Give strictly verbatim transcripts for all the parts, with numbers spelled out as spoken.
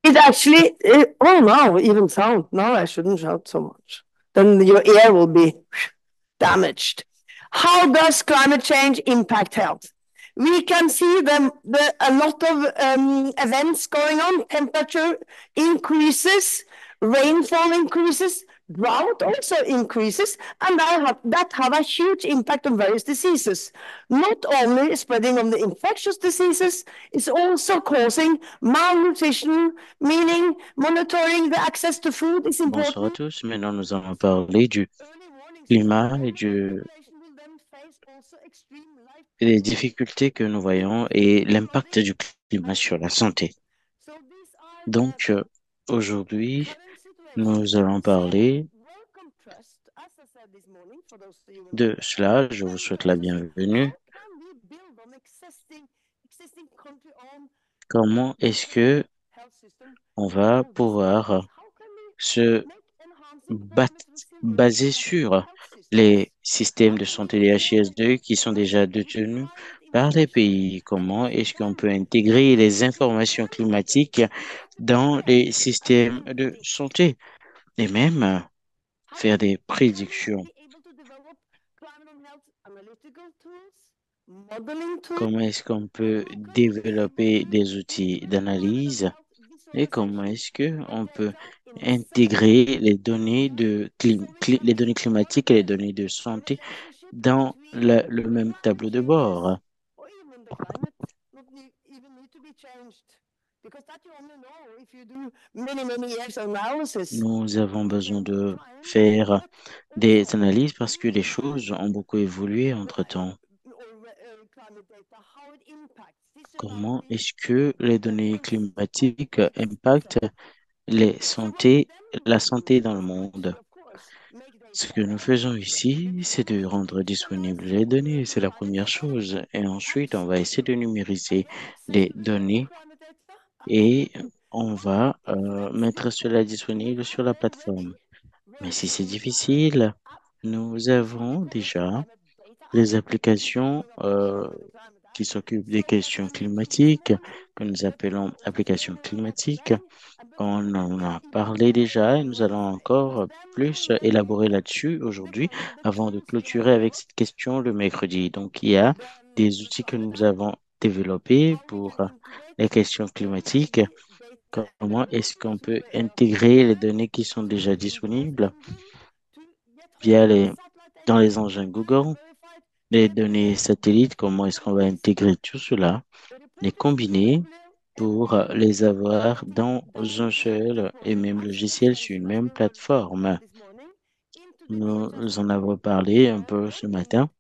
It actually, it, oh no, even sound. No, I shouldn't shout so much. Then your ear will be damaged. How does climate change impact health? We can see them, the, a lot of um, events going on. Temperature increases, rainfall increases, drought also increases, and that have, that have a huge impact on various diseases. Not only spreading of the infectious diseases, it's also causing malnutrition, meaning monitoring the access to food is Bonsoir à important. tous. Maintenant, nous allons parler du climat et du, et des difficultés que nous voyons et l'impact du climat sur la santé. Donc, euh, aujourd'hui, nous allons parler de cela. Je vous souhaite la bienvenue. Comment est-ce que on va pouvoir se bat- baser sur les systèmes de santé des H I S deux qui sont déjà détenus par les pays? Comment est-ce qu'on peut intégrer les informations climatiques dans les systèmes de santé et même faire des prédictions? Comment est-ce qu'on peut développer des outils d'analyse et comment est-ce que on peut intégrer les données de clim- cli- les données climatiques et les données de santé dans le, le même tableau de bord? Nous avons besoin de faire des analyses parce que les choses ont beaucoup évolué entre-temps. Comment est-ce que les données climatiques impactent les santé, la santé dans le monde? Ce que nous faisons ici, c'est de rendre disponibles les données, c'est la première chose. Et ensuite, on va essayer de numériser les données et on va euh, mettre cela disponible sur la plateforme. Mais si c'est difficile, nous avons déjà les applications euh, qui s'occupent des questions climatiques, que nous appelons applications climatiques. On en a parlé déjà et nous allons encore plus élaborer là-dessus aujourd'hui avant de clôturer avec cette question le mercredi. Donc, il y a des outils que nous avons développés pour les questions climatiques. Comment est-ce qu'on peut intégrer les données qui sont déjà disponibles via les, dans les engins Google, les données satellites, comment est-ce qu'on va intégrer tout cela, les combiner pour les avoir dans un seul et même logiciel sur une même plateforme. Nous en avons parlé un peu ce matin.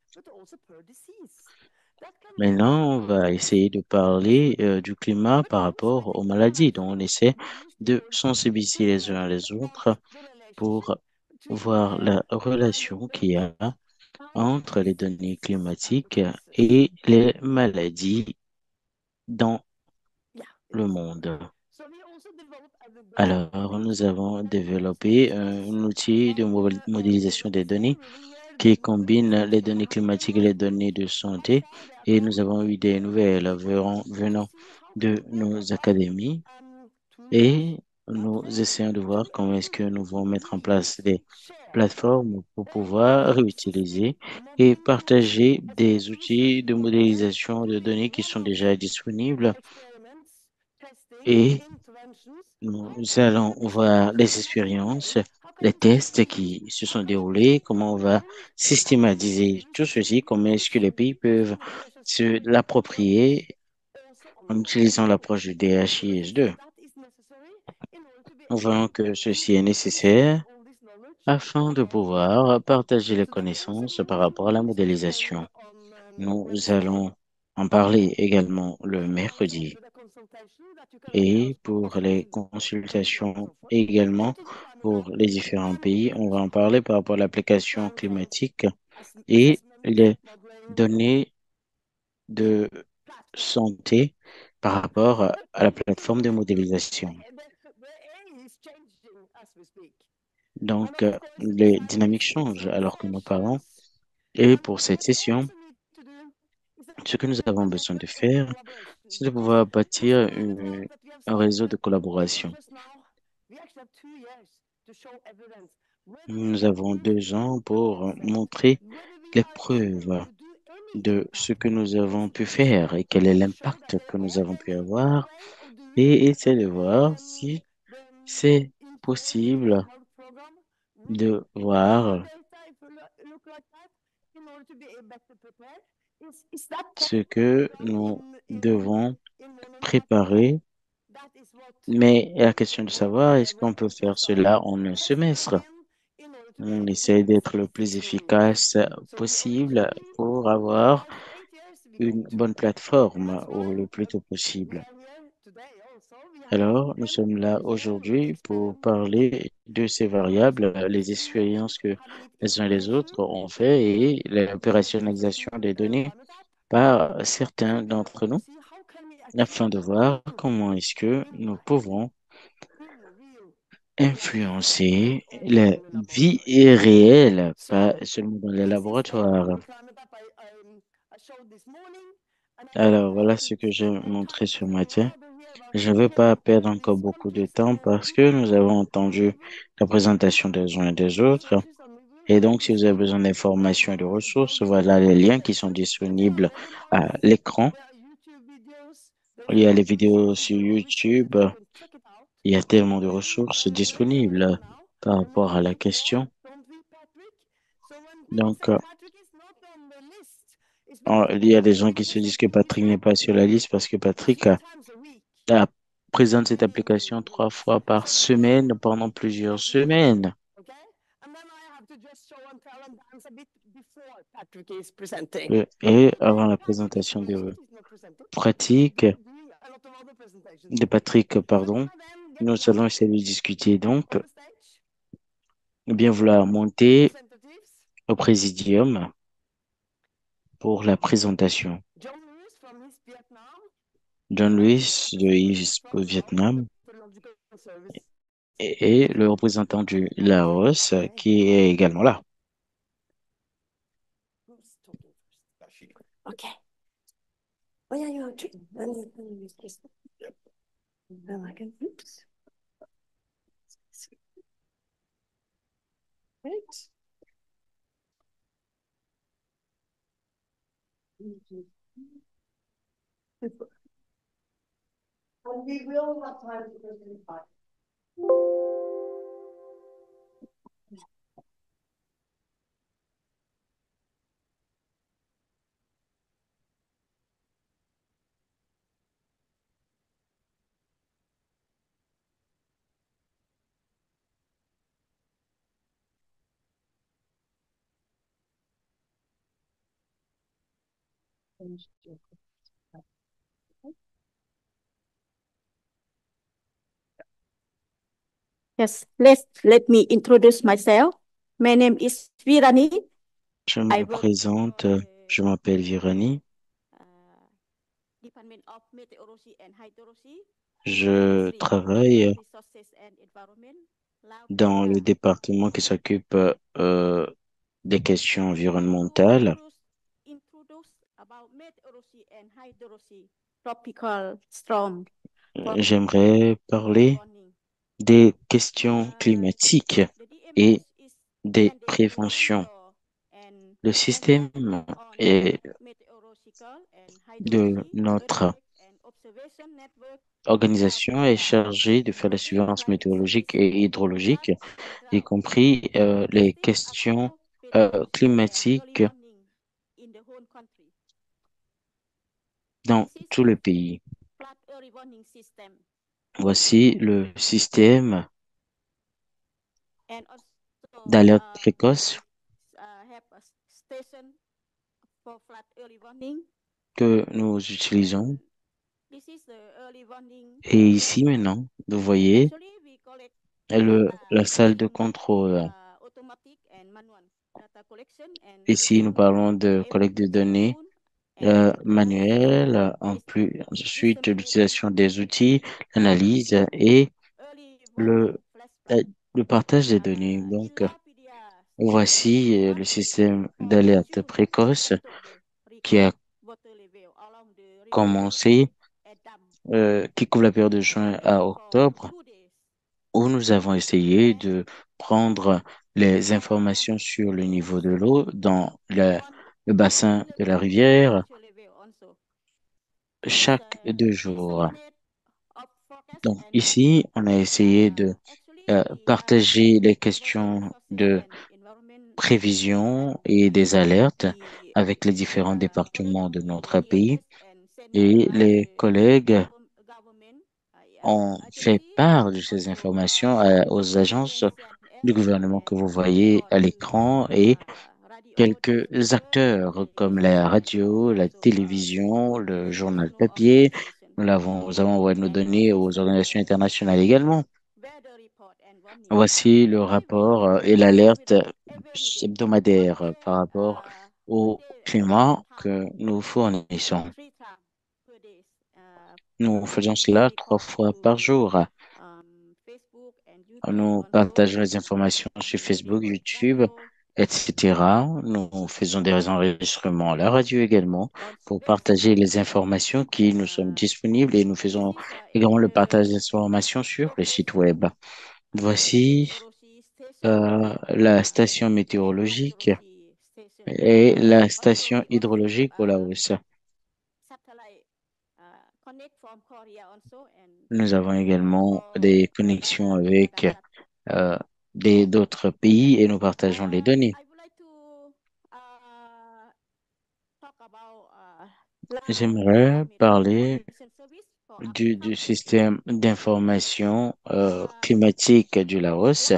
Maintenant, on va essayer de parler euh, du climat par rapport aux maladies. Donc, on essaie de sensibiliser les uns les autres pour voir la relation qu'il y a entre les données climatiques et les maladies dans le monde. Alors, nous avons développé un outil de mo- modélisation des données qui combine les données climatiques et les données de santé. Et nous avons eu des nouvelles venant venant de nos académies et nous essayons de voir comment est-ce que nous allons mettre en place des plateformes pour pouvoir réutiliser et partager des outils de modélisation de données qui sont déjà disponibles. Et nous allons voir les expériences, les tests qui se sont déroulés, comment on va systématiser tout ceci, comment est-ce que les pays peuvent se l'approprier en utilisant l'approche du D H I S deux. Nous voyons que ceci est nécessaire afin de pouvoir partager les connaissances par rapport à la modélisation. Nous allons en parler également le mercredi. Et pour les consultations également pour les différents pays, on va en parler par rapport à l'application climatique et les données de santé par rapport à la plateforme de modélisation. Donc, euh, les dynamiques changent alors que nous parlons. Et pour cette session, Ce que nous avons besoin de faire, c'est de pouvoir bâtir une- un réseau de collaboration. Nous avons deux ans pour montrer les preuves de ce que nous avons pu faire et quel est l'impact que nous avons pu avoir et essayer de voir si c'est possible de voir ce que nous devons préparer. Mais la question de savoir, est-ce qu'on peut faire cela en un semestre? On essaie d'être le plus efficace possible pour avoir une bonne plateforme au le plus tôt possible. Alors, nous sommes là aujourd'hui pour parler de ces variables, les expériences que les uns et les autres ont fait et l'opérationnalisation des données par certains d'entre nous afin de voir comment est-ce que nous pouvons influencer la vie réelle, pas seulement dans les laboratoires. Alors, voilà ce que j'ai montré ce matin. Je ne vais pas perdre encore beaucoup de temps parce que nous avons entendu la présentation des uns et des autres. Et donc, si vous avez besoin d'informations et de ressources, voilà les liens qui sont disponibles à l'écran. Il y a les vidéos sur YouTube. Il y a tellement de ressources disponibles par rapport à la question. Donc, euh, en- il y a des gens qui se disent que Patrick n'est pas sur la liste parce que Patrick a, a- présente cette application trois fois par semaine pendant plusieurs semaines. Euh, Et avant la présentation de pratique de Patrick, pardon, nous allons essayer de discuter. Donc, ou bien vouloir monter au présidium pour la présentation. John Lewis de East au Vietnam et, et le représentant du Laos qui est également là. Ok. Oh yeah, you are true. Let me- let me use this. Then I can- oops. Right. And we will have time to present back. Yes, let let me introduce myself. My name is Virani. Je I me work présente, for je the m'appelle Virani, uh, Department of Meteorology and Hydrology, je Ministry of Natural travaille Resources and Environment, dans le Laos, département qui s'occupe euh, des questions I want to environnementales. introduce introduce about meteorology and hydrology, tropical storm for J'aimerais early parler warning. des questions Uh, climatiques the et D M S is des mandated to préventions. monitor and Le système report on est meteorological and de hydrology, notre earthquake and observation network that organisation est uh, chargée de faire la monitoring surveillance climate change, météorologique et hydrologique, floods and y drought. compris euh, The les state up questions to euh, meteorology and early climatiques warning in the whole country. dans This is tout the le pays. flood early warning system Voici le système and also d'alerte uh, précoce we uh, have a station for flood early warning que nous utilisons. and this is the early warning Et ici station maintenant, vous and voyez actually we collect le, data la salle de using contrôle. uh, automatic and manual data collection and Ici, nous using parlons de A I collecte de données smartphone and euh, computerized manuelles, en system plus, ensuite disseminate l'utilisation des outils, uh, l'analyse et early le, warning flash flood. euh, le partage des données. Uh, Donc, in Lapedia state, voici euh, flood le système caused d'alerte June to précoce October qui record a water commencé, euh, qui couvre la période de juin à octobre, où nous avons essayé de prendre les informations sur le niveau de l'eau dans le, le bassin de la rivière chaque deux jours. Donc ici, on a essayé de euh, partager les questions de prévision et des alertes avec les différents départements de notre pays et les collègues ont fait part de ces informations à- aux agences du gouvernement que vous voyez à l'écran et quelques acteurs comme la radio, la télévision, le journal papier. Nous l'avons, nous avons envoyé nos données aux organisations internationales également. Voici le rapport euh, et l'alerte hebdomadaire euh, par rapport au climat que nous fournissons. Nous faisons cela trois fois par jour. Nous partageons les informations sur Facebook, YouTube, et cetera. Nous faisons des enregistrements à la radio également pour partager les informations qui nous sont disponibles et nous faisons également le partage d'informations sur le site web. Voici euh, la station météorologique et la station hydrologique au Laos. Nous avons également des connexions avec euh, des d'autres pays et nous partageons les données. J'aimerais parler du, du système d'information euh, climatique du Laos.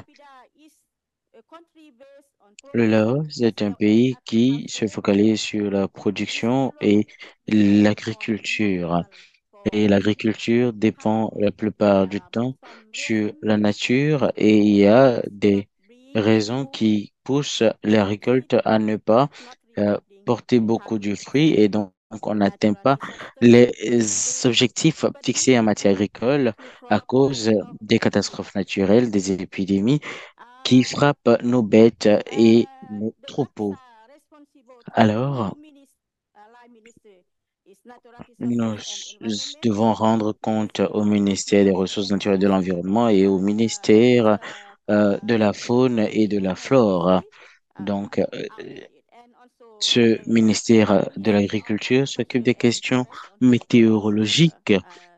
Le Laos est un pays qui se focalise sur la production et l'agriculture. Et l'agriculture dépend la plupart du temps sur la nature et il y a des raisons qui poussent les récoltes à ne pas euh, porter beaucoup de fruits et donc on n'atteint pas les objectifs fixés en matière agricole à cause des catastrophes naturelles, des épidémies qui frappent nos bêtes et nos troupeaux. Alors, nous devons rendre compte au ministère des Ressources naturelles et de l'Environnement et au ministère euh, de la Faune et de la Flore. Donc, euh, ce ministère de l'Agriculture s'occupe des questions météorologiques,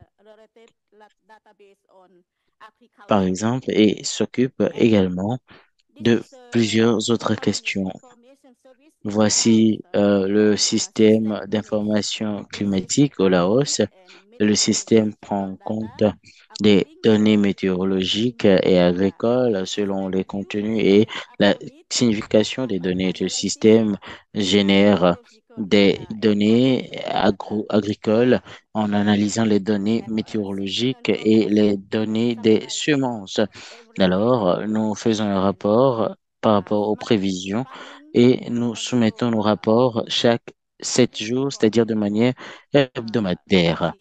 par exemple, et s'occupe également de plusieurs autres questions. Voici euh, le système d'information climatique au Laos. Le système prend en compte des données météorologiques et agricoles selon les contenus et la signification des données. Le système génère des données agro agricoles en analysant les données météorologiques et les données des semences. Alors, nous faisons un rapport par rapport aux prévisions et nous soumettons nos rapports chaque sept jours, c'est-à-dire de manière hebdomadaire.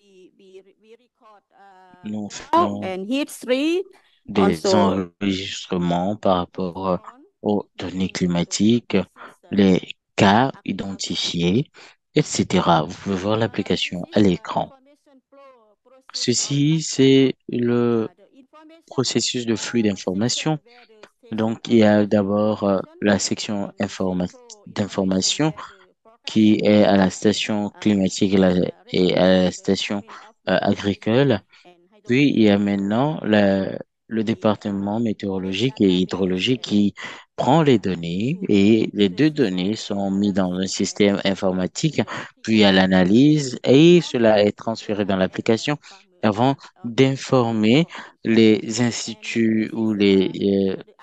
Nous faisons And history des also enregistrements par rapport aux données climatiques, les cas identifiés, et cetera. Vous pouvez voir l'application à l'écran. Ceci, c'est le processus de flux d'information. Donc, il y a d'abord euh, la section informa- d'information qui est à la station climatique et, la- et à la station euh, agricole. Puis, il y a maintenant la- le département météorologique et hydrologique qui prend les données et les deux données sont mises dans un système informatique, puis à l'analyse et cela est transféré dans l'application avant d'informer les instituts ou les euh,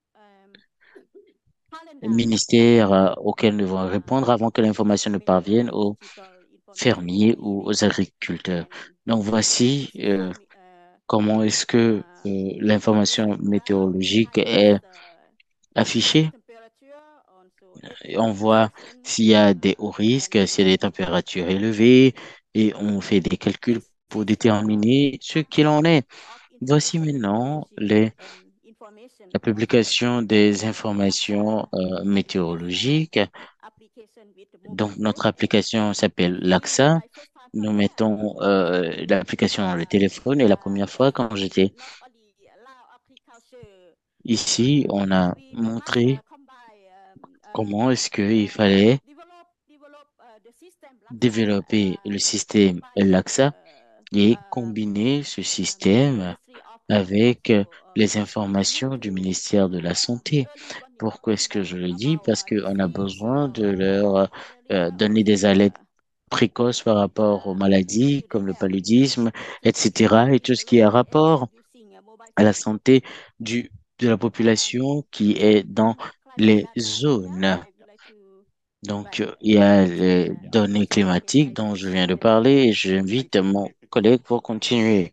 ministères euh, auxquels nous devons répondre avant que l'information ne parvienne aux fermiers ou aux agriculteurs. Donc voici euh, comment est-ce que euh, l'information météorologique est affichée. Et on voit s'il y a des hauts risques, s'il y a des températures élevées et on fait des calculs pour déterminer ce qu'il en est. Voici maintenant les, la publication des informations euh, météorologiques. Donc, notre application s'appelle L A C S A nous mettons euh, l'application dans le téléphone et la première fois quand j'étais ici, on a montré comment est-ce qu'il fallait développer le système Alexa et combiner ce système avec euh, les informations du ministère de la Santé. Pourquoi est-ce que je le dis? Parce qu'on a besoin de leur euh, donner des alertes précoces par rapport aux maladies comme le paludisme, et cetera, et tout ce qui a rapport à la santé du, de la population qui est dans les zones. Donc, euh, il y a les données climatiques dont je viens de parler et j'invite mon collègue pour continuer.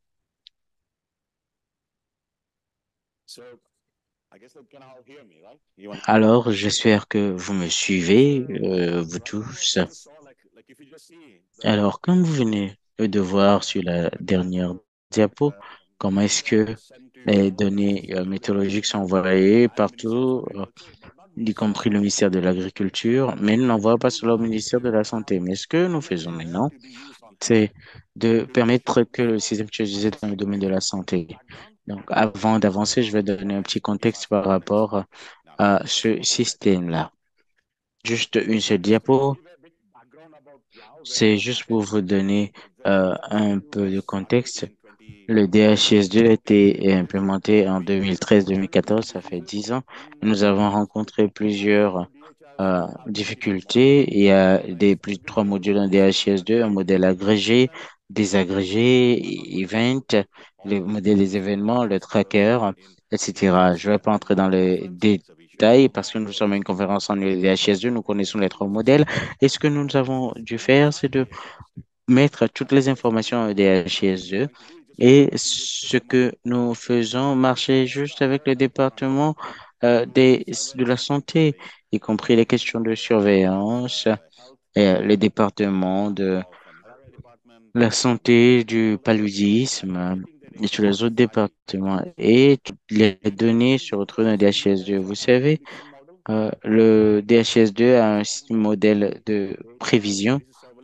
Alors, j'espère que vous me suivez, euh, vous tous. Alors, comme vous venez de voir sur la dernière diapo, comment est-ce que les données euh, météorologiques sont envoyées partout, euh, y compris le ministère de l'Agriculture, mais nous n'envoie pas seulement au ministère de la Santé. Mais ce que nous faisons maintenant, c'est de permettre que le système soit utilisé dans le domaine de la santé. Donc, avant d'avancer, je vais donner un petit contexte par rapport à ce système-là. Juste une seule diapo, c'est juste pour vous donner euh, un peu de contexte. Le D H I S deux a été implémenté en deux mille treize-deux mille quatorze, ça fait dix ans. Nous avons rencontré plusieurs euh, difficultés. Il y a des, plus de trois modules en D H I S deux, un modèle agrégé, désagrégé, event, le modèle des événements, le tracker, et cetera. Je ne vais pas entrer dans les détails parce que nous sommes à une conférence en D H I S deux, nous connaissons les trois modèles. Et ce que nous avons dû faire, c'est de mettre toutes les informations en D H I S deux et ce que nous faisons marcher juste avec le département euh, des, de la santé, y compris les questions de surveillance, et euh, les départements de la santé, du paludisme et tous les autres départements. Et toutes les données se retrouvent dans le D H I S deux. Vous savez, euh, le D H I S deux a un modèle de prévision.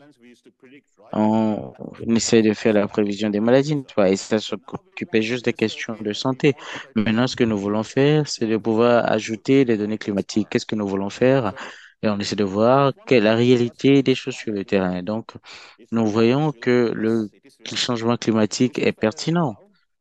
On, on essaie de faire la prévision des maladies, tu vois, et ça s'occupait juste des questions de santé. Maintenant, ce que nous voulons faire, c'est de pouvoir ajouter les données climatiques. Qu'est-ce que nous voulons faire? Et on essaie de voir quelle est la réalité des choses sur le terrain. Donc, nous voyons que le changement climatique est pertinent.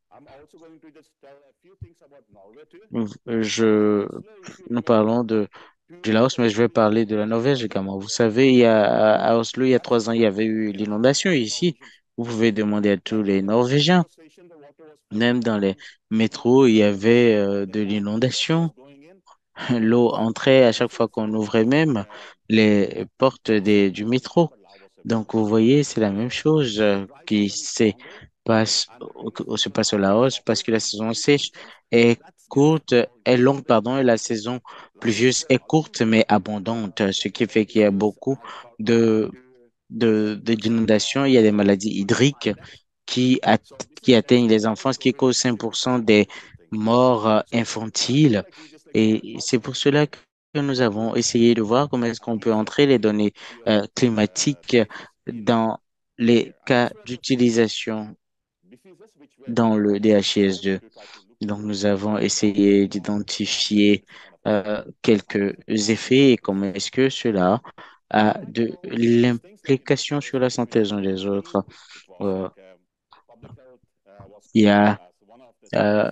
Je, nous parlons de du Laos, mais je vais parler de la Norvège également. Vous savez, il y a, à Oslo, il y a trois ans, il y avait eu l'inondation ici. Vous pouvez demander à tous les Norvégiens. Même dans les métros, il y avait euh, de l'inondation. L'eau entrait à chaque fois qu'on ouvrait même les portes des, du métro. Donc, vous voyez, c'est la même chose euh, qui se passe, au- se passe au Laos parce que la saison sèche est courte, est longue, pardon, et la saison pluvieuse est courte mais abondante, ce qui fait qu'il y a beaucoup de, de, de- d'inondations. Il y a des maladies hydriques qui, at- qui atteignent les enfants, ce qui cause cinq pour cent des morts euh, infantiles. Et c'est pour cela que nous avons essayé de voir comment est-ce qu'on peut entrer les données euh, climatiques dans les cas d'utilisation dans le D H I S deux. Donc, nous avons essayé d'identifier euh, quelques effets et comment est-ce que cela a de l'implication sur la santé des uns des autres. Euh, il y a euh,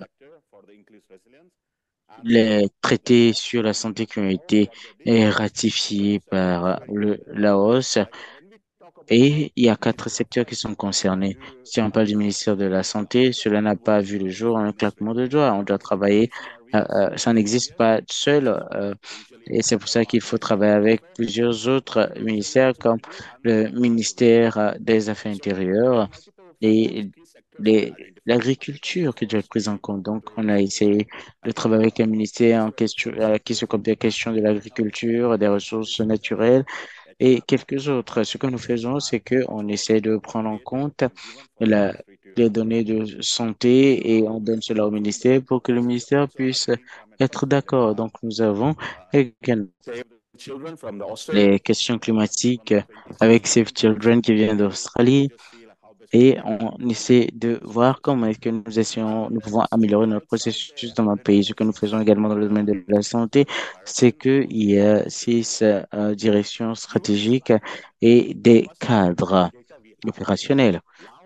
les traités sur la santé qui ont été euh, ratifiés par le Laos et il y a quatre secteurs qui sont concernés. Si on parle du ministère de la Santé, cela n'a pas vu le jour en un claquement de doigts. On doit travailler, euh, euh, ça n'existe pas seul euh, et c'est pour ça qu'il faut travailler avec plusieurs autres ministères comme le ministère euh, des Affaires intérieures et les, l'agriculture qui doit être prise en compte. Donc, on a essayé de travailler avec un ministère en question, euh, qui s'occupe des questions de l'agriculture, des ressources naturelles et quelques autres. Ce que nous faisons, c'est qu'on essaie de prendre en compte la, les données de santé et on donne cela au ministère pour que le ministère puisse être d'accord. Donc, nous avons également les questions climatiques avec Save Children qui vient d'Australie et on essaie de voir comment est-ce que nous essayons, nous pouvons améliorer notre processus dans notre pays. Ce que nous faisons également dans le domaine de la santé, c'est qu'il y a six euh, directions stratégiques et des cadres opérationnels.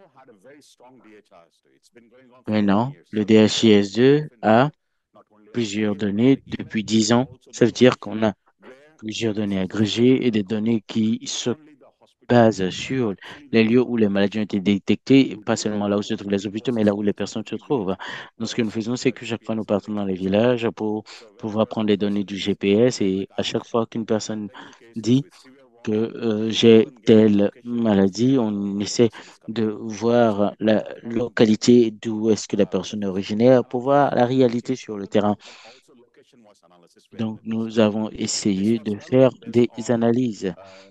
Maintenant, le D H I S deux a plusieurs données depuis dix ans. Ça veut dire qu'on a plusieurs données agrégées et des données qui se basent sur les lieux où les maladies ont été détectées, pas seulement là où se trouvent les hôpitaux, mais là où les personnes se trouvent. Donc, ce que nous faisons, c'est que chaque fois, nous partons dans les villages pour pouvoir prendre les données du G P S et à chaque fois qu'une personne dit que euh, j'ai telle maladie, on essaie de voir la localité d'où est-ce que la personne est originaire pour voir la réalité sur le terrain. Donc, nous avons essayé de faire des analyses.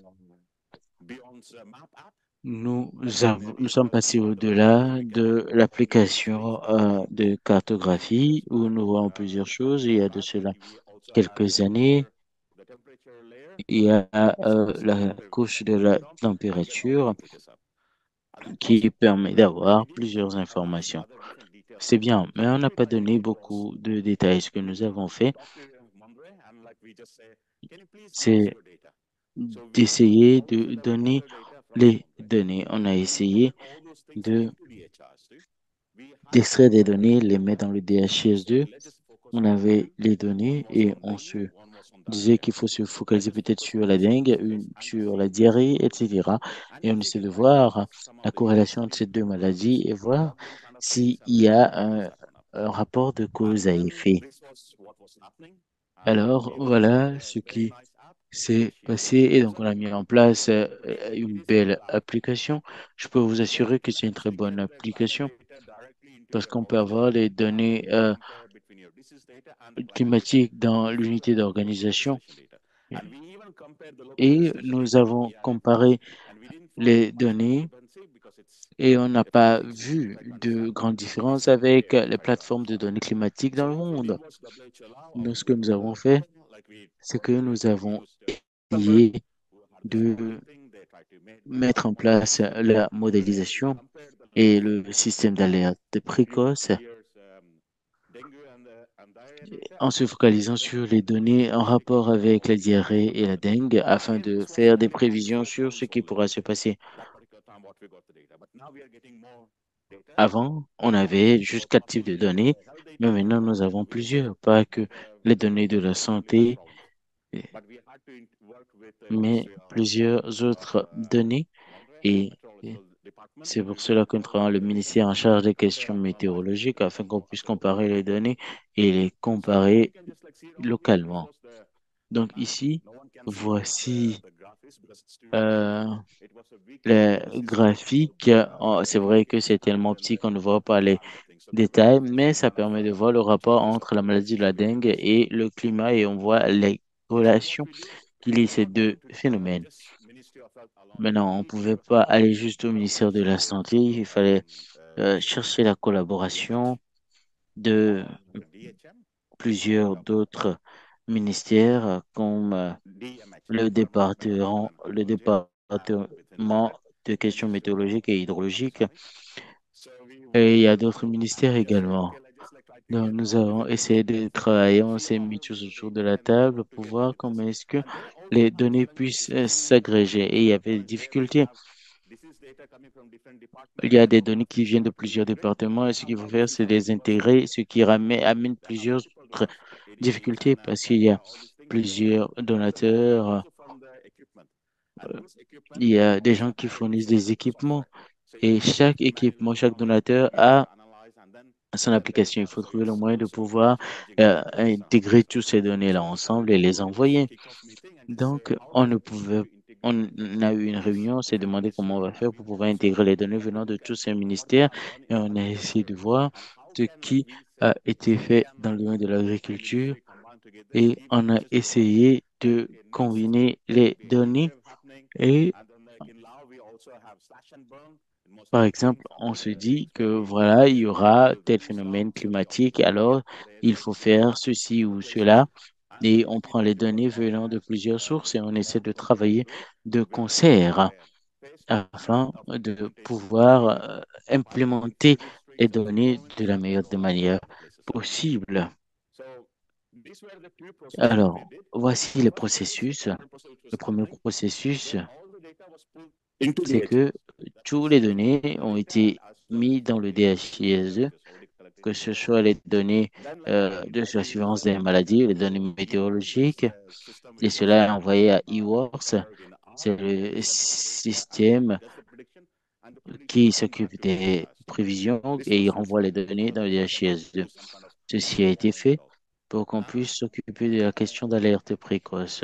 Nous, avons- nous sommes passés au-delà de l'application euh, de cartographie où nous voyons plusieurs choses. Il y a de cela quelques années, il y a euh, la couche de la température qui permet d'avoir plusieurs informations. C'est bien, mais on n'a pas donné beaucoup de détails. Ce que nous avons fait, c'est d'essayer de donner les données. On a essayé de d'extraire des données, les mettre dans le D H I S deux. On avait les données et on se disait qu'il faut se focaliser peut-être sur la dengue, une, sur la diarrhée, et cetera. Et on essaie de voir la corrélation entre ces deux maladies et voir s'il y a un, un rapport de cause à effet. Alors, voilà ce qui s'est passé et donc on a mis en place euh, une belle application. Je peux vous assurer que c'est une très bonne application parce qu'on peut avoir les données euh, climatiques dans l'unité d'organisation et nous avons comparé les données et on n'a pas vu de grande différence avec les plateformes de données climatiques dans le monde. Donc, ce que nous avons fait, c'est que nous avons essayé de mettre en place la modélisation et le système d'alerte précoce en se focalisant sur les données en rapport avec la diarrhée et la dengue afin de faire des prévisions sur ce qui pourra se passer. Avant, on avait juste quatre types de données, mais maintenant nous avons plusieurs, pas que les données de la santé, mais plusieurs autres données. Et et c'est pour cela qu'on travaille le ministère en charge des questions météorologiques afin qu'on puisse comparer les données et les comparer localement. Donc ici, voici euh, les graphiques. Oh, c'est vrai que c'est tellement petit qu'on ne voit pas les détails, mais ça permet de voir le rapport entre la maladie de la dengue et le climat et on voit les relations qu'il y a ces deux phénomènes. Maintenant, on ne pouvait pas aller juste au ministère de la Santé, il fallait euh, chercher la collaboration de plusieurs d'autres ministères euh, comme euh, le département, le département de questions météorologiques et hydrologiques. Et il y a d'autres ministères également. Donc, nous avons essayé de travailler, on s'est mis tous autour de la table pour voir comment est-ce que les données puissent euh, s'agréger. Et il y avait des difficultés. Il y a des données qui viennent de plusieurs départements et ce qu'il faut faire, c'est les intégrer, ce qui ramène, amène plusieurs autres difficultés parce qu'il y a plusieurs donateurs, euh, il y a des gens qui fournissent des équipements et chaque équipement, chaque donateur a son application. Il faut trouver le moyen de pouvoir euh, intégrer toutes ces données-là ensemble et les envoyer. Donc, on ne pouvait, on a eu une réunion, on s'est demandé comment on va faire pour pouvoir intégrer les données venant de tous ces ministères et on a essayé de voir ce qui a été fait dans le domaine de l'agriculture et on a essayé de combiner les données et par exemple, on se dit que voilà, il y aura tel phénomène climatique, alors il faut faire ceci ou cela et on prend les données venant de plusieurs sources et on essaie de travailler de concert afin de pouvoir euh, implémenter les données de la meilleure des manières possible. Alors, voici les processus. Le premier processus, c'est que tous les données ont été mis dans le D H I S E, que ce soit les données euh, de l'assurance des maladies, les données météorologiques, et cela est envoyé à eWorks. C'est le système qui s'occupe des prévisions et il renvoie les données dans le D H I S deux. Ceci a été fait pour qu'on puisse s'occuper de la question d'alerte précoce.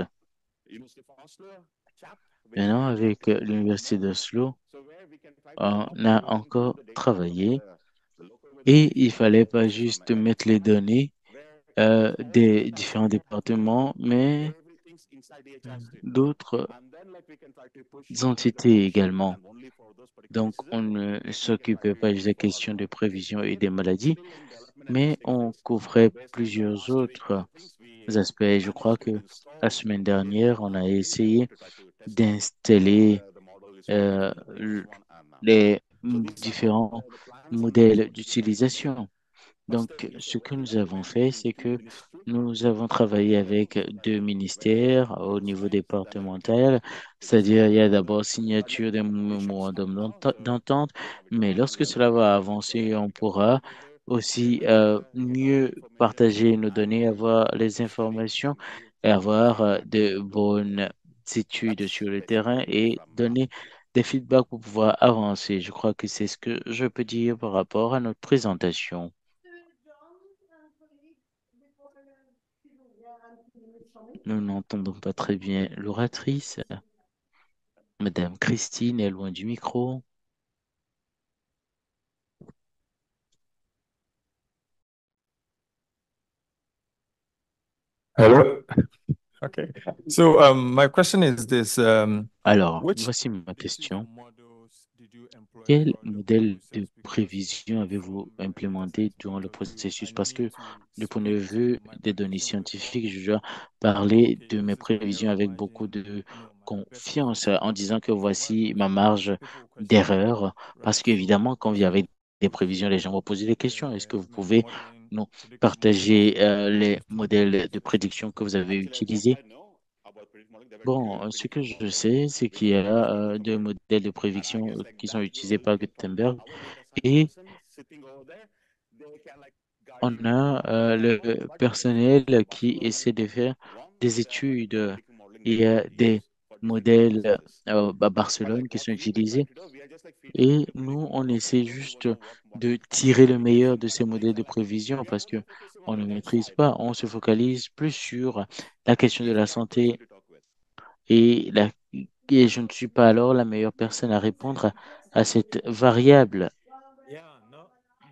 Maintenant, avec euh, l'Université d'Oslo, on a encore travaillé et il fallait pas juste mettre les données euh, des différents départements, mais d'autres entités également. Donc, on ne s'occupait pas juste des questions de prévision et des maladies, mais on couvrait plusieurs autres aspects. Je crois que la semaine dernière, on a essayé d'installer euh, l- les m- différents modèles d'utilisation. Donc, ce que nous avons fait, c'est que nous avons travaillé avec deux ministères au niveau départemental, c'est-à-dire il y a d'abord signature d'un mémorandum d'ent- d'entente, mais lorsque cela va avancer, on pourra aussi euh, mieux partager nos données, avoir les informations et avoir euh, de bonnes études sur le terrain et donner des feedbacks pour pouvoir avancer. Je crois que c'est ce que je peux dire par rapport à notre présentation. Nous n'entendons pas très bien l'oratrice. Madame Christine est loin du micro. Hello. Okay. So um, my question is this: um, Alors, which voici ma statistical question. models did you employ Quel for the modèle de process? Because prévision you avez-vous know, in that implémenté sense, durant le point of view, processus? I Parce need que to du point de split vue my des données prediction with scientifiques, je confidence. dois That parler okay, de this mes is my prévisions error avec beaucoup margin. de You know, my best confiance estimate en will be disant que voici fifty-one ma percent. marge People will question me, d'erreur. Parce right? So qu'évidemment, quand il y avait des prévisions, les gens vont poser des questions. Est-ce the que vous my pouvez modeling nous predictive models partager euh, les used modèles de this prédiction percentage. que vous avez utilisés? Bon, euh, ce que je sais, c'est qu'il y a euh, deux modèles de prédiction euh, qui sont utilisés par Gutenberg et on a euh, le personnel qui essaie de faire des études. Il y a des modèles euh, à Barcelone qui sont utilisés et nous, on essaie juste de tirer le meilleur de ces modèles de prévision parce que on ne maîtrise pas. On se focalise plus sur la question de la santé et, la, et je ne suis pas alors la meilleure personne à répondre à, à cette variable. Yeah, no.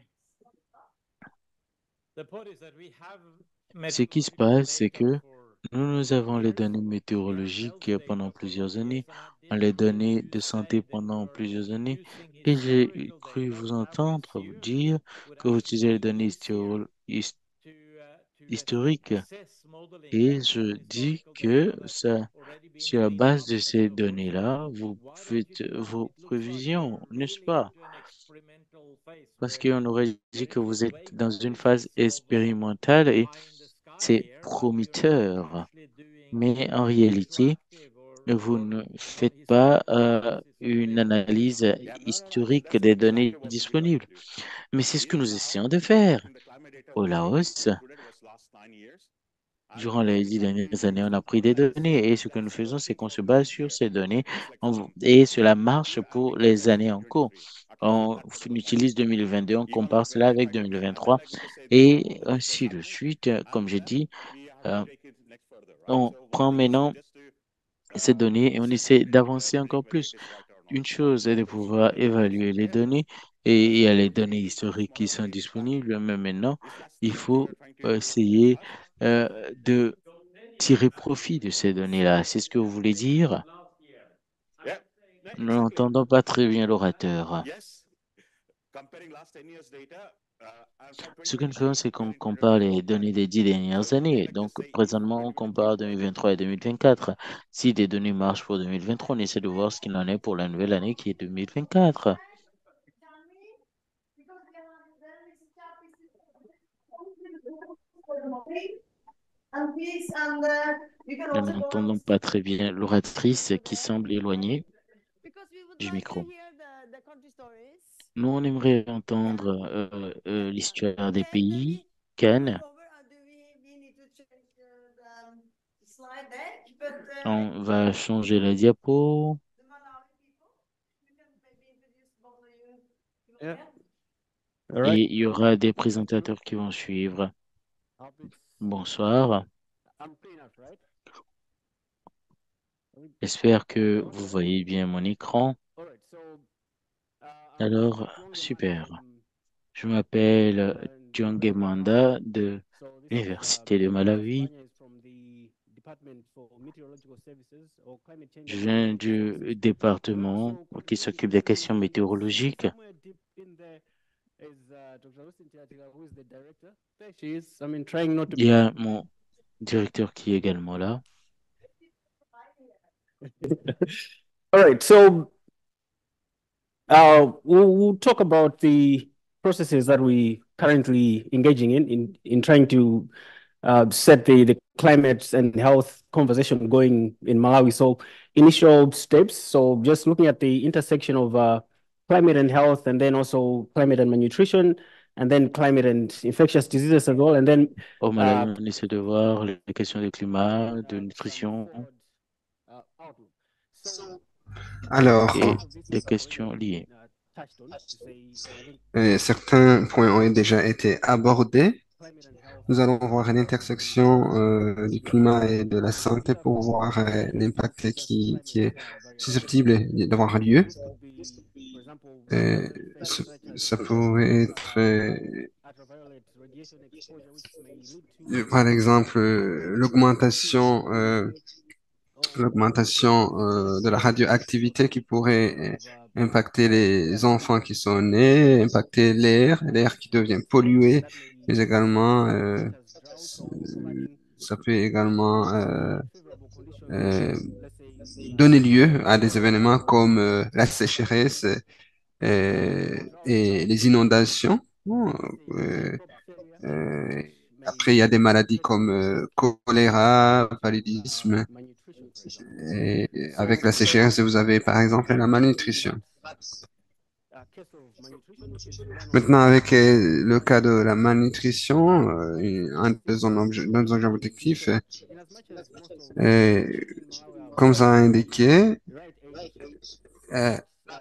The point is that we have Ce qui se meteorological passe, c'est data que for nous, nous many avons les years. données We have health météorologiques pendant data for plusieurs many années, years, and I on didn't les hear données you de santé say that pendant you're plusieurs années, using et j'ai historical cru data vous from previous entendre vous years dire with que vous utilisez les understanding données this year histéro- his- to uh, to ass historiques, assess modeling et based je on dis historical que data that ça, already been sur la cleaned base up de and ces so forth. So données-là, vous why don't you faites do that? vos It looks like prévisions, you're n'est-ce really pas? into an experimental phase Parce where qu'on aurait there dit que is a vous êtes dans playground une which is phase sort of uh, expérimentale et pie in the sky c'est here, but you're not prometteur. actually doing Mais en réalité, retroactive or vous or ne you know faites pas historical euh, analysis of une available data. analyse historique des données disponibles. Mais c'est ce que nous essayons de faire. Au Laos, durant les dix dernières années, on a pris des données et ce que nous faisons, c'est qu'on se base sur ces données on- et cela marche pour les années en cours. On f- utilise deux mille vingt-deux, on compare cela avec deux mille vingt-trois et ainsi de suite. Comme j'ai dit, euh, on prend maintenant ces données et on essaie d'avancer encore plus. Une chose est de pouvoir évaluer les données et il y a les données historiques qui sont disponibles, mais maintenant, il faut essayer euh, de tirer profit de ces données-là. C'est ce que vous voulez dire? Nous n'entendons pas très bien l'orateur. Ce que nous faisons, c'est qu'on compare les données des dix dernières années. Donc, présentement, on compare deux mille vingt-trois et deux mille vingt-quatre. Si des données marchent pour deux mille vingt-trois, on essaie de voir ce qu'il en est pour la nouvelle année qui est deux mille vingt-quatre. Nous n'entendons pas très bien l'oratrice qui semble éloignée du micro. Nous, on aimerait entendre euh, euh, l'histoire des pays, Ken. On va changer la diapo Yeah. All et right. il y aura des présentateurs qui vont suivre. Hope it's- Bonsoir. I'm clean enough, right? J'espère que vous voyez bien mon écran. All right. So, uh, I'm Alors, John super. Gemanda from Je m'appelle Tanzania in John University of Gemanda Malawi. de So this is, l'Université um, de Malawi. Vanya is from the Department for Meteorological Services or Climate Change Je and viens Meteorological du Services. département So qui s'occupe des questions météorologiques. somewhere deep in there is uh, Doctor Lucy Ntiatika, who is the director. There she is. I mean, trying not to Il y a mon directeur qui est également là. All right, so uh, we'll, we'll talk about the processes that we currently engaging in in, in trying to uh, set the, the climate and health conversation going in Malawi. So initial steps. So just looking at the intersection of uh, climate and health, and then also climate and malnutrition, and then climate and infectious diseases as well, and then Au uh, Malawi, on essaie de voir les questions de climat, de nutrition uh, outlook. So Alors, et des questions liées. euh, certains points ont déjà été abordés. Nous allons voir l'intersection euh, du climat et de la santé pour voir euh, l'impact qui, qui est susceptible d'avoir lieu. Euh, ça, ça pourrait être, euh, par exemple, euh, l'augmentation euh, l'augmentation euh, de la radioactivité qui pourrait euh, impacter les enfants qui sont nés, impacter l'air, l'air qui devient pollué, mais également, euh, ça peut également euh, euh, donner lieu à des événements comme euh, la sécheresse euh, et les inondations. Euh, euh, après, il y a des maladies comme euh, choléra, paludisme. Et avec la sécheresse, vous avez par exemple la malnutrition. Maintenant, avec euh, le cas de la malnutrition, euh, une- un de nos obje- de nos objectifs, euh, comme ça a indiqué, euh,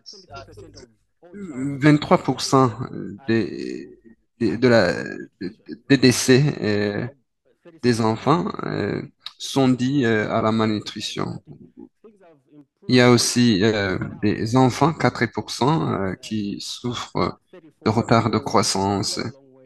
vingt-trois pour cent des, des, de la, des décès euh, des enfants euh, sont dus euh, à la malnutrition. Il y a aussi euh, des enfants, quatre pour cent, euh, qui souffrent de retard de croissance.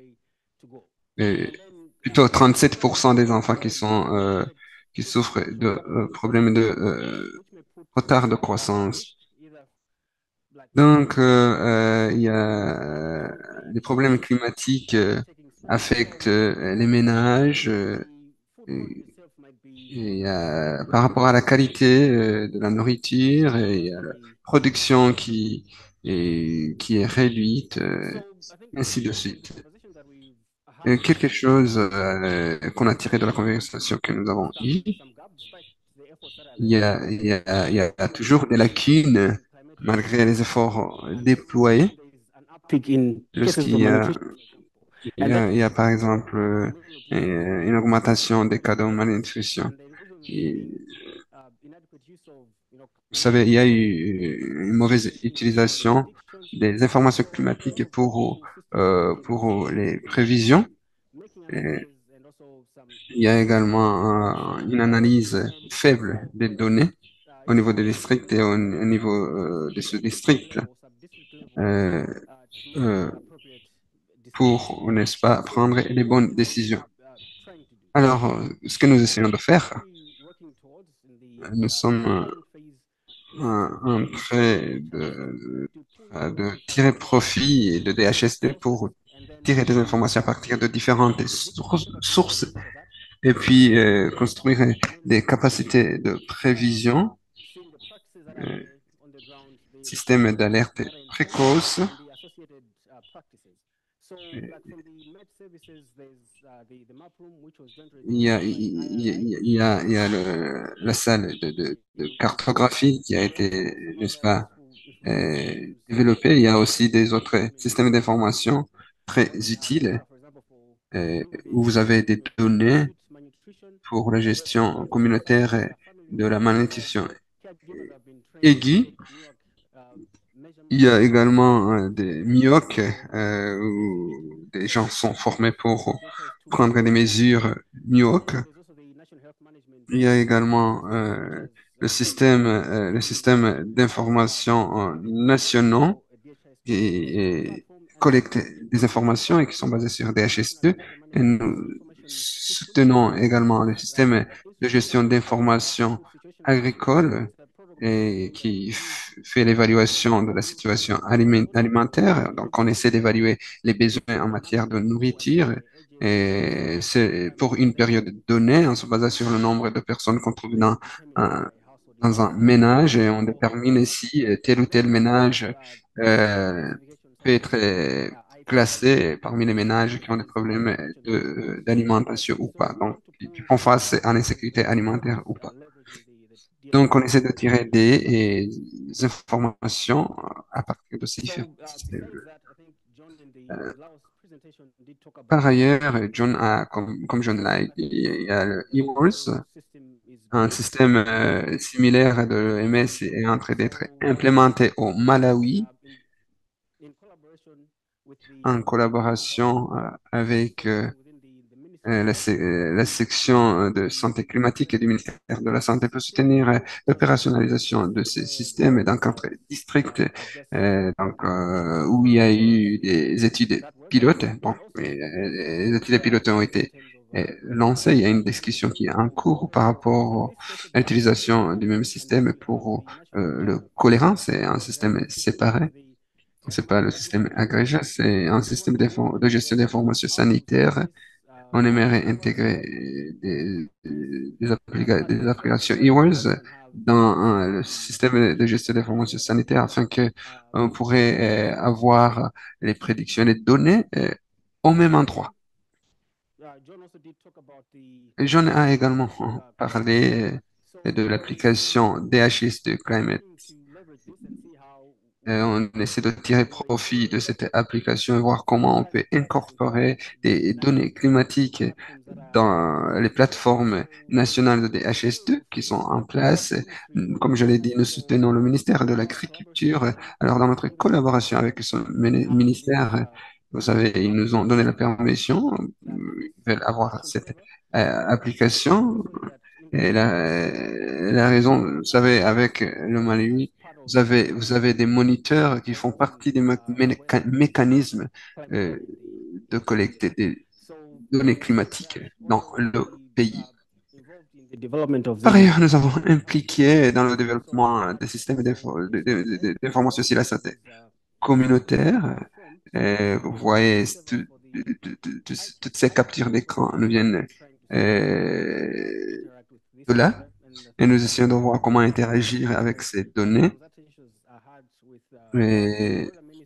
Et plutôt trente-sept pour cent des enfants qui sont euh, qui souffrent de euh, problèmes de euh, retard de croissance. Donc, euh, euh, il y a euh, les problèmes climatiques euh, affectent euh, les ménages. euh, et, et, euh, par rapport à la qualité euh, de la nourriture et à la production qui est, qui est réduite, euh, ainsi de suite. Et quelque chose euh, qu'on a tiré de la conversation que nous avons eue, il y a, il y a, il y a toujours des lacunes malgré les efforts déployés. Lorsqu'il y a, il y a, il y a par exemple euh, une augmentation des cas de malnutrition. Et, vous savez, il y a eu une mauvaise utilisation des informations climatiques pour, euh, pour les prévisions. Et il y a également euh, une analyse faible des données au niveau des districts et au, au niveau euh, de ce district euh, euh, pour, n'est-ce pas, prendre les bonnes décisions. Alors, euh, ce que nous essayons de faire, nous sommes euh, en train de, de tirer profit de D H S D pour tirer des informations à partir de différentes sources sources et puis euh, construire des capacités de prévision, euh, système d'alerte précoce. Il y a, il y a, il y a, il y a le- la salle de, de, de cartographie qui a été, n'est-ce pas, euh, développée. Il y a aussi des autres systèmes d'information très utiles euh, où vous avez des données pour la gestion communautaire de la malnutrition aiguë. Il y a également euh, des M I O C euh, où des gens sont formés pour prendre des mesures M I O C. Il y a également euh, le système, euh, le système d'information euh, nationaux qui et collecte des informations et qui sont basées sur D H S deux. Et nous soutenons également le système de gestion d'informations agricoles et qui f- fait l'évaluation de la situation aliment- alimentaire. Donc, on essaie d'évaluer les besoins en matière de nourriture. Et c'est pour une période donnée, on se base sur le nombre de personnes qu'on trouve dans un, dans un ménage et on détermine si euh, tel ou tel ménage euh, peut être euh, classé parmi les ménages qui ont des problèmes de, d'alimentation ou pas, donc qui qui font face à l'insécurité alimentaire ou pas. Donc, on essaie de tirer des, et des informations à partir de ces différents systèmes. Euh, Par ailleurs, John a, comme, comme John l'a dit, il y a le E-Wars, un système euh, similaire de l'O M S est en train d'être implémenté au Malawi en collaboration euh, avec euh, euh, la, se- euh, la section euh, de santé climatique et du ministère de la Santé pour soutenir euh, l'opérationnalisation de ces systèmes dans quatre districts euh, donc, euh, où il y a eu des études pilotes. Bon, mais, euh, les études pilotes ont été euh, lancées. Il y a une discussion qui est en cours par rapport à l'utilisation du même système pour euh, le choléra. C'est un système séparé. C'est pas le système agrégé, c'est un système d'info- de gestion d'informations sanitaires. On aimerait intégrer des, des, applica- des applications e dans euh, le système de gestion d'informations sanitaires afin que on pourrait euh, avoir les prédictions, les données euh, au même endroit. Et John a également parlé euh, de l'application D H S de Climate. Euh, on essaie de tirer profit de cette application et voir comment on peut incorporer des données climatiques dans les plateformes nationales de D H S deux qui sont en place. Comme je l'ai dit, nous soutenons le ministère de l'Agriculture. Alors, dans notre collaboration avec ce mini- ministère, vous savez, ils nous ont donné la permission, ils veulent avoir cette euh, application. Et la, la raison, vous savez, avec le Malawi, vous avez, vous avez des moniteurs qui font partie des mé- méca- mécanismes euh, de collecter des données climatiques dans le pays. Par ailleurs, nous avons impliqué dans le développement des systèmes d'info- de- de- de- d'information sur la santé communautaire. Et vous voyez, tout- tout- tout- tout- toutes ces captures d'écran nous viennent euh, de là. Et nous essayons de voir comment interagir avec ces données. Et,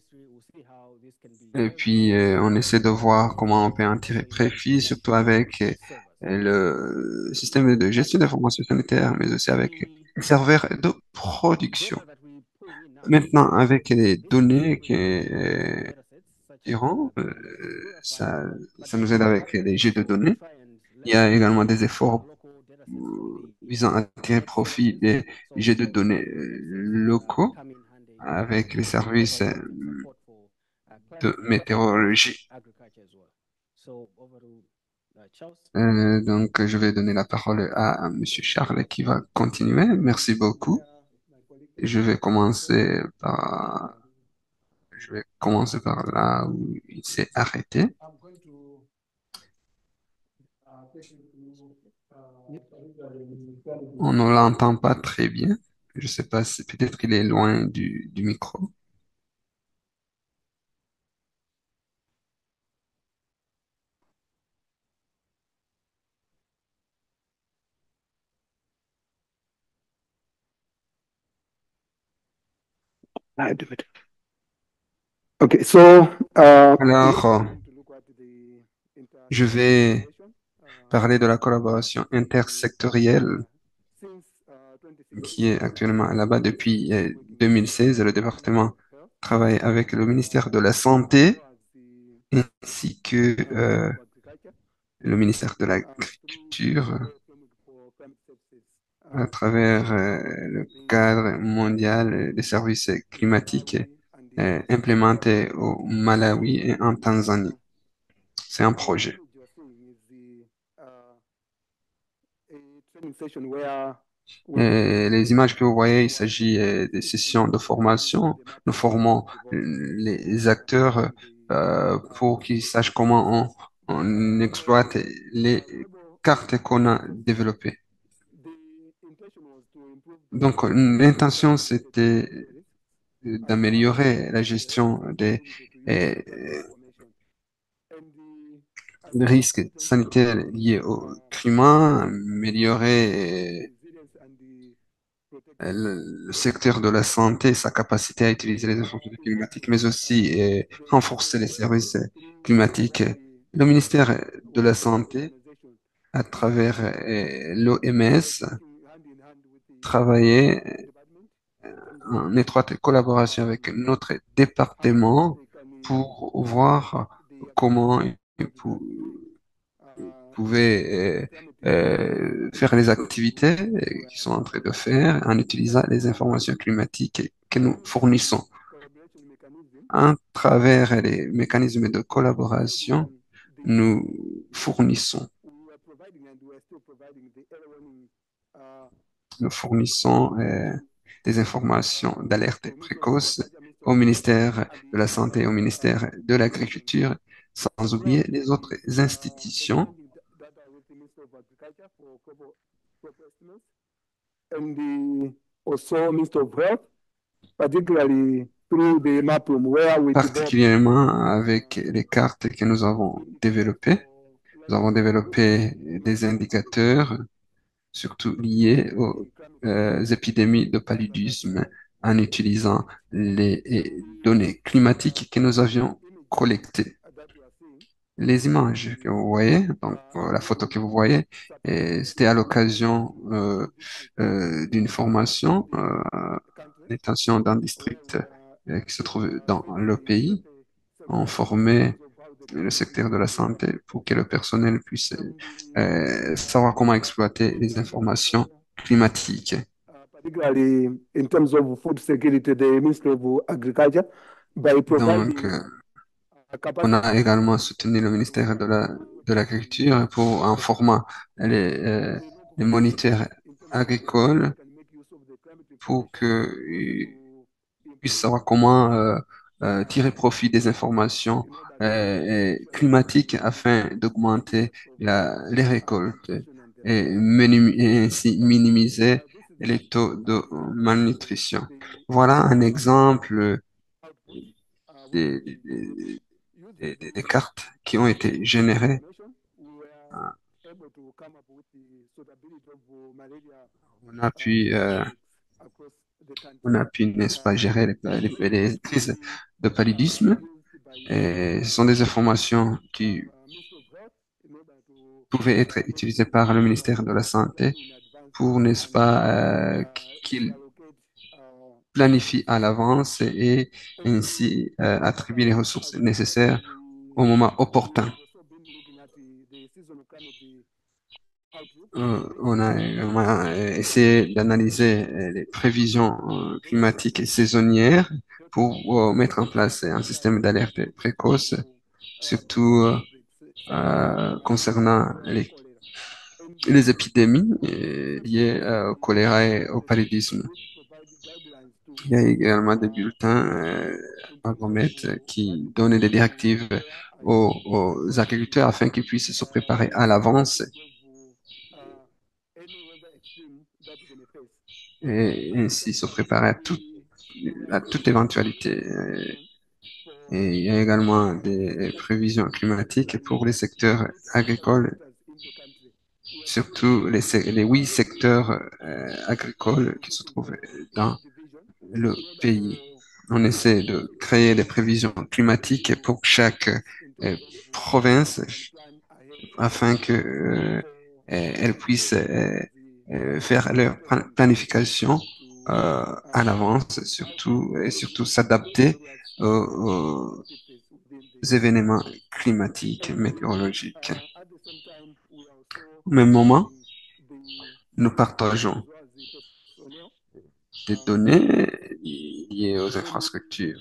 et puis, euh, on essaie de voir comment on peut en tirer profit, surtout avec euh, le système de gestion d'information sanitaire, mais aussi avec les serveurs de production. Maintenant, avec les données que euh, tirons, euh, ça, ça nous aide avec les jets de données. Il y a également des efforts euh, visant à tirer profit des jets de données euh, locaux avec les services euh, de météorologie. Euh, donc, je vais donner la parole à, à Monsieur Charles qui va continuer. Merci beaucoup. Je vais commencer par, je vais commencer par là où il s'est arrêté. On ne l'entend pas très bien. Je sais pas si peut-être qu'il est loin du, du micro. I do it. Okay, so uh, Alors, euh, je vais parler de la collaboration intersectorielle qui est actuellement là-bas depuis euh, deux mille seize. Le département travaille avec le ministère de la Santé ainsi que euh, le ministère de l'Agriculture à travers euh, le cadre mondial des services climatiques euh, implémenté au Malawi et en Tanzanie. C'est un projet. Et les images que vous voyez, il s'agit euh, des sessions de formation. Nous formons euh, les acteurs euh, pour qu'ils sachent comment on, on exploite les cartes qu'on a développées. Donc, l'intention, c'était d'améliorer la gestion des, euh, des risques sanitaires liés au climat, améliorer euh, le, le secteur de la santé, sa capacité à utiliser les informations climatiques, mais aussi euh, renforcer les services climatiques. Le ministère de la Santé, à travers euh, l'O M S, travaillait en étroite collaboration avec notre département pour voir comment il pou- pouvait euh, euh, faire les activités euh, qu'ils sont en train de faire en utilisant les informations climatiques que nous fournissons. À travers les mécanismes de collaboration, nous fournissons, nous fournissons euh, des informations d'alerte précoce au ministère de la Santé et au ministère de l'Agriculture, sans oublier les autres institutions. Particulièrement avec les cartes que nous avons développées. Nous avons développé des indicateurs, surtout liés aux euh, épidémies de paludisme, en utilisant les eh, données climatiques que nous avions collectées. Les images que vous voyez, donc euh, la photo que vous voyez, et c'était à l'occasion euh, euh, d'une formation, euh, l'intention d'un district euh, qui se trouve dans le pays. On formait le secteur de la santé pour que le personnel puisse euh, savoir comment exploiter les informations climatiques. particularly in terms of food security, the Ministry of Agriculture, by Donc, providing euh, a on capacity a également soutenu le ministère de la, de l'Agriculture pour en formant les, euh, les moniteurs agricoles pour qu'ils puissent savoir comment euh, euh, tirer profit des informations euh, euh, climatiques afin d'augmenter la, les récoltes et, minim- et ainsi minimiser les taux de malnutrition. Voilà un exemple des, des- des- des- des cartes qui ont été générées. On a pu, euh, on a pu, n'est-ce pas, gérer les, les, les crises de paludisme. Et ce sont des informations qui pouvaient être utilisées par le ministère de la Santé pour, n'est-ce pas, euh, qu'il planifie à l'avance et ainsi euh, attribuer les ressources nécessaires au moment opportun. Euh, on a, on a essayé d'analyser euh, les prévisions euh, climatiques et saisonnières pour euh, mettre en place un système d'alerte précoce, surtout euh, euh, concernant les, les épidémies euh, liées euh, au choléra et au paludisme. Il y a également des bulletins euh, Agromet qui donnent des directives aux, aux agriculteurs afin qu'ils puissent se préparer à l'avance et ainsi se préparer à, tout, à toute éventualité. Et il y a également des prévisions climatiques pour les secteurs agricoles, surtout les, se- les huit secteurs euh, agricoles qui se trouvent dans le pays. on essaie de créer des prévisions climatiques pour chaque euh, province afin que euh, elles puissent euh, euh, faire leur plan- planification euh, à l'avance, surtout et surtout s'adapter aux, aux événements climatiques, météorologiques. Au même moment, nous partageons des données liées aux infrastructures.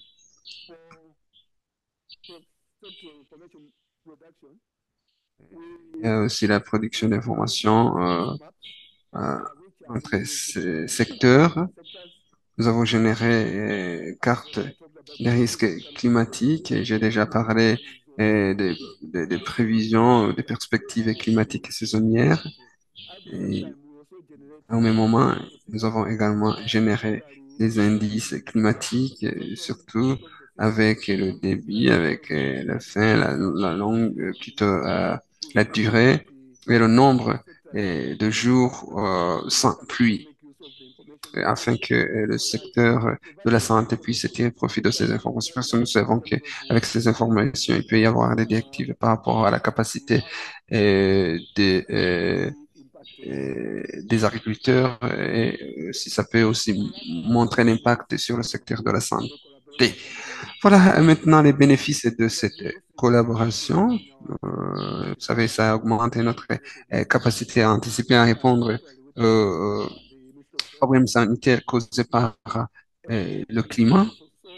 Il y a aussi la production d'informations euh, euh, entre ces secteurs. Nous avons généré une carte des risques climatiques et j'ai déjà parlé euh, des, des- des prévisions, des perspectives climatiques saisonnières. Et au même moment, nous avons également généré des indices climatiques, euh, surtout avec le débit, avec euh, la fin, la, la longue, euh, plutôt euh, la durée et le nombre euh, de jours euh, sans pluie, euh, afin que euh, le secteur de la santé puisse tirer profit de ces informations. Parce que nous savons qu'avec ces informations, il peut y avoir des directives par rapport à la capacité euh, des, euh, euh, des agriculteurs et euh, si ça peut aussi montrer l'impact sur le secteur de la santé. Voilà euh, maintenant les bénéfices de cette collaboration. Euh, vous savez, ça a augmenté notre euh, capacité à anticiper, à répondre euh, aux problèmes sanitaires causés par euh, le climat.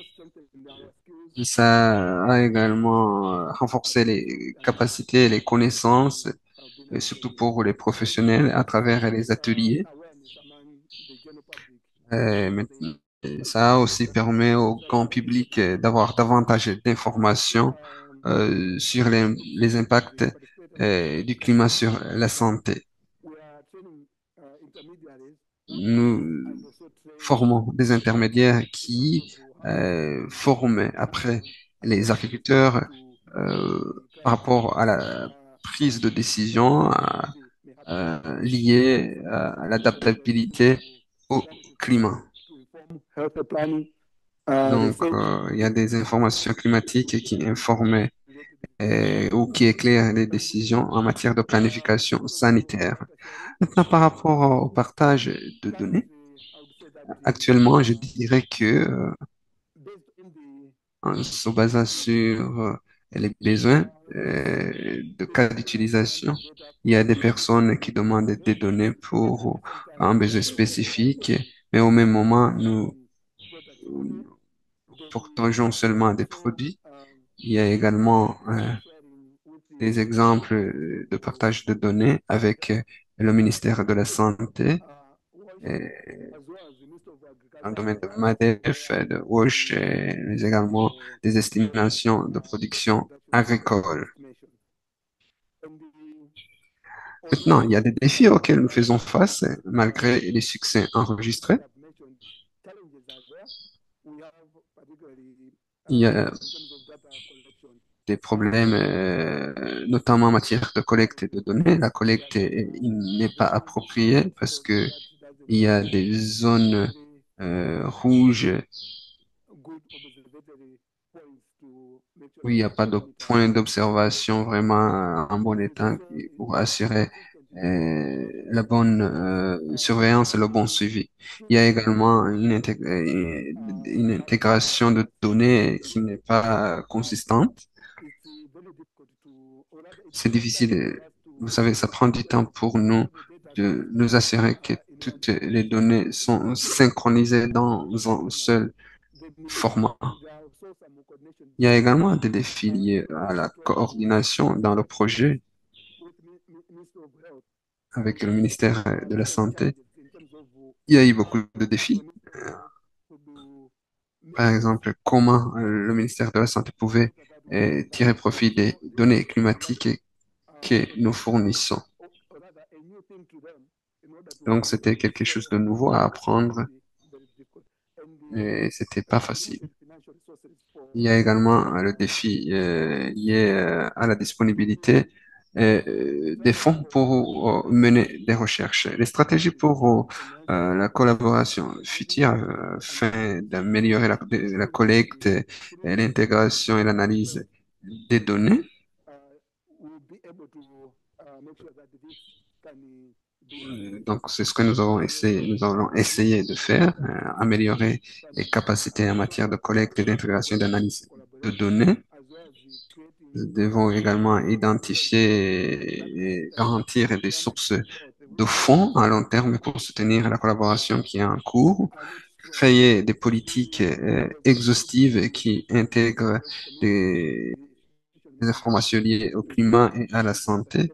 Ça a également euh, renforcé les capacités et les connaissances, et surtout pour les professionnels à travers les ateliers. Euh, maintenant, euh, ça aussi permet au grand public euh, d'avoir davantage d'informations euh, sur les, les impacts euh, du climat sur la santé. Nous formons des intermédiaires qui euh, forment après les agriculteurs euh, par rapport à la prise de décision à- euh, liée à l'adaptabilité au climat. Donc, euh, il y a des informations climatiques qui informent euh, ou qui éclairent les décisions en matière de planification sanitaire. Maintenant, par rapport au partage de données, actuellement, je dirais que euh, en se basant sur euh, les besoins euh, de cas d'utilisation, il y a des personnes qui demandent des données pour un besoin spécifique, mais au même moment, nous partageons seulement des produits. Il y a également euh, des exemples euh, de partage de données avec euh, le ministère de la Santé, et dans le domaine de MADEF, euh, de WASH, et, mais également des estimations de production agricole. Maintenant, il y a des défis auxquels nous faisons face euh, malgré les succès enregistrés. Il y a des problèmes, euh, notamment en matière de collecte de données. La collecte, est- il n'est pas appropriée parce que il y a des zones euh, rouges où il n'y a pas de point d'observation vraiment euh, en bon état qui- pour assurer euh, la bonne euh, surveillance et le bon suivi. Il y a également une, intég- euh, une intégration de données qui n'est pas consistante. C'est difficile. euh, Vous savez, ça prend du temps pour nous de nous assurer que toutes les données sont synchronisées dans un seul format. Il y a également des défis liés à la coordination dans le projet avec le ministère de la Santé. Il y a eu beaucoup de défis. Par exemple, comment euh, le ministère de la Santé pouvait euh, tirer profit des données climatiques que nous fournissons. Donc, c'était quelque chose de nouveau à apprendre et c'était pas facile. Il y a également euh, le défi euh, lié euh, à la disponibilité euh, des fonds pour euh, mener des recherches. Les stratégies pour euh, la collaboration future euh, afin d'améliorer la, la collecte, et l'intégration et l'analyse des données. Euh, Donc, c'est ce que nous avons essayé, nous allons essayer de faire, euh, améliorer les capacités en matière de collecte et d'intégration et d'analyse de données. Nous devons également identifier et garantir des sources de fonds à long terme pour soutenir la collaboration qui est en cours, créer des politiques euh, exhaustives qui intègrent des, des informations liées au climat et à la santé.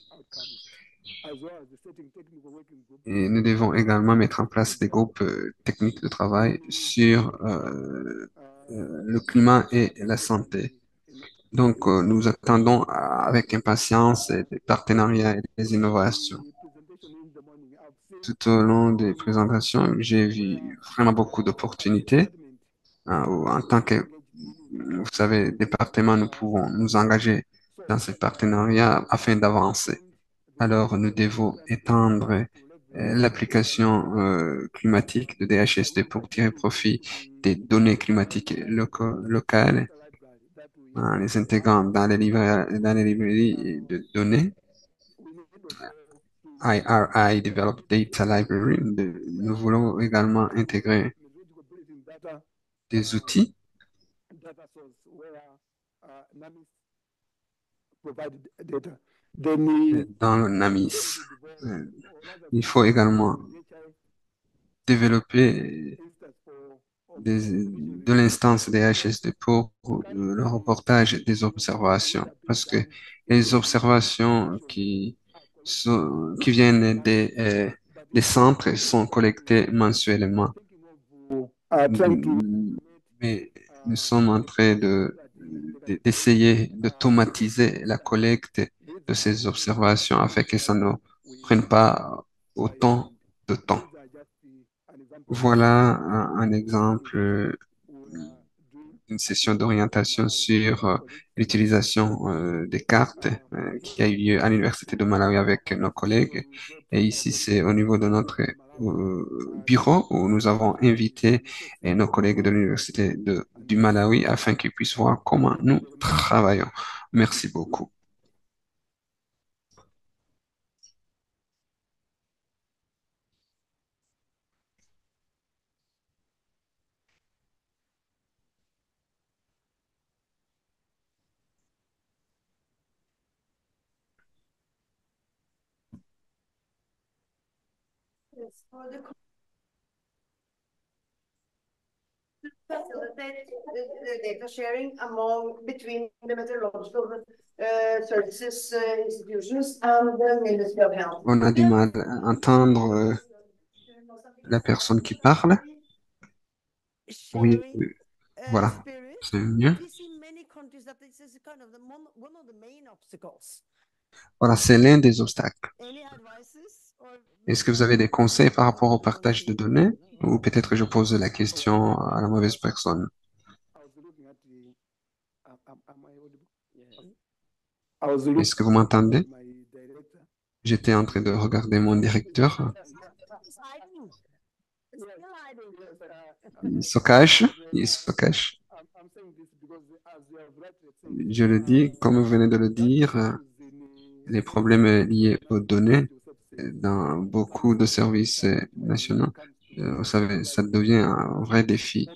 Et nous devons également mettre en place des groupes euh, techniques de travail sur euh, euh, le climat et la santé. Donc, euh, nous attendons euh, avec impatience euh, des partenariats et des innovations. Tout au long des présentations, j'ai vu vraiment beaucoup d'opportunités. Hein, où en tant que, vous savez, département, nous pouvons nous engager dans ces partenariats afin d'avancer. Alors, nous devons étendre euh, l'application euh, climatique de D H S D pour tirer profit des données climatiques loco- locales en les intégrant dans les librairies, dans les librairies de données. I R I Developed Data Library. De- nous voulons également intégrer des outils euh, dans le NAMIS. Euh, Il faut également développer des- de l'instance des H S D pour euh, le reportage des observations, parce que les observations qui, sont, qui viennent des, euh, des centres sont collectées mensuellement. Mm, Mais nous sommes en train de, de- d'essayer d'automatiser la collecte de ces observations afin que ça ne prenne pas autant de temps. Voilà un, un exemple, euh, une session d'orientation sur euh, l'utilisation euh, des cartes euh, qui a eu lieu à l'Université de Malawi avec nos collègues. Et ici, c'est au niveau de notre euh, bureau où nous avons invité euh, nos collègues de l'Université de, du Malawi afin qu'ils puissent voir comment nous travaillons. Merci beaucoup. Facilitate the, the data sharing among between the meteorological uh, services uh, institutions and the Ministry of Health. On a du mal à entendre euh, la personne qui parle. Oui, Sharing euh, uh, voilà, spirit, c'est mieux. we see many countries that this is kind of the one, one of the main obstacles. Voilà, c'est l'un des obstacles. Any advices or Est-ce que maybe vous avez des conseils par rapport au partage de policy? données? Ou peut-être je pose la question à la mauvaise personne. Est-ce que vous m'entendez? J'étais en train de regarder mon directeur. It's hiding. It's still hiding. Il se cache, il se cache. Je le dis, comme vous venez de le dire, les problèmes liés aux données euh, dans beaucoup de services euh, nationaux, euh, vous savez, ça devient un vrai défi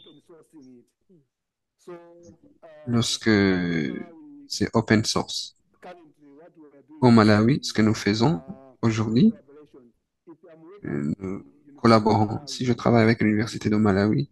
lorsque c'est open source. Au Malawi, ce que nous faisons aujourd'hui, euh, nous collaborons. Si je travaille avec l'Université de Malawi,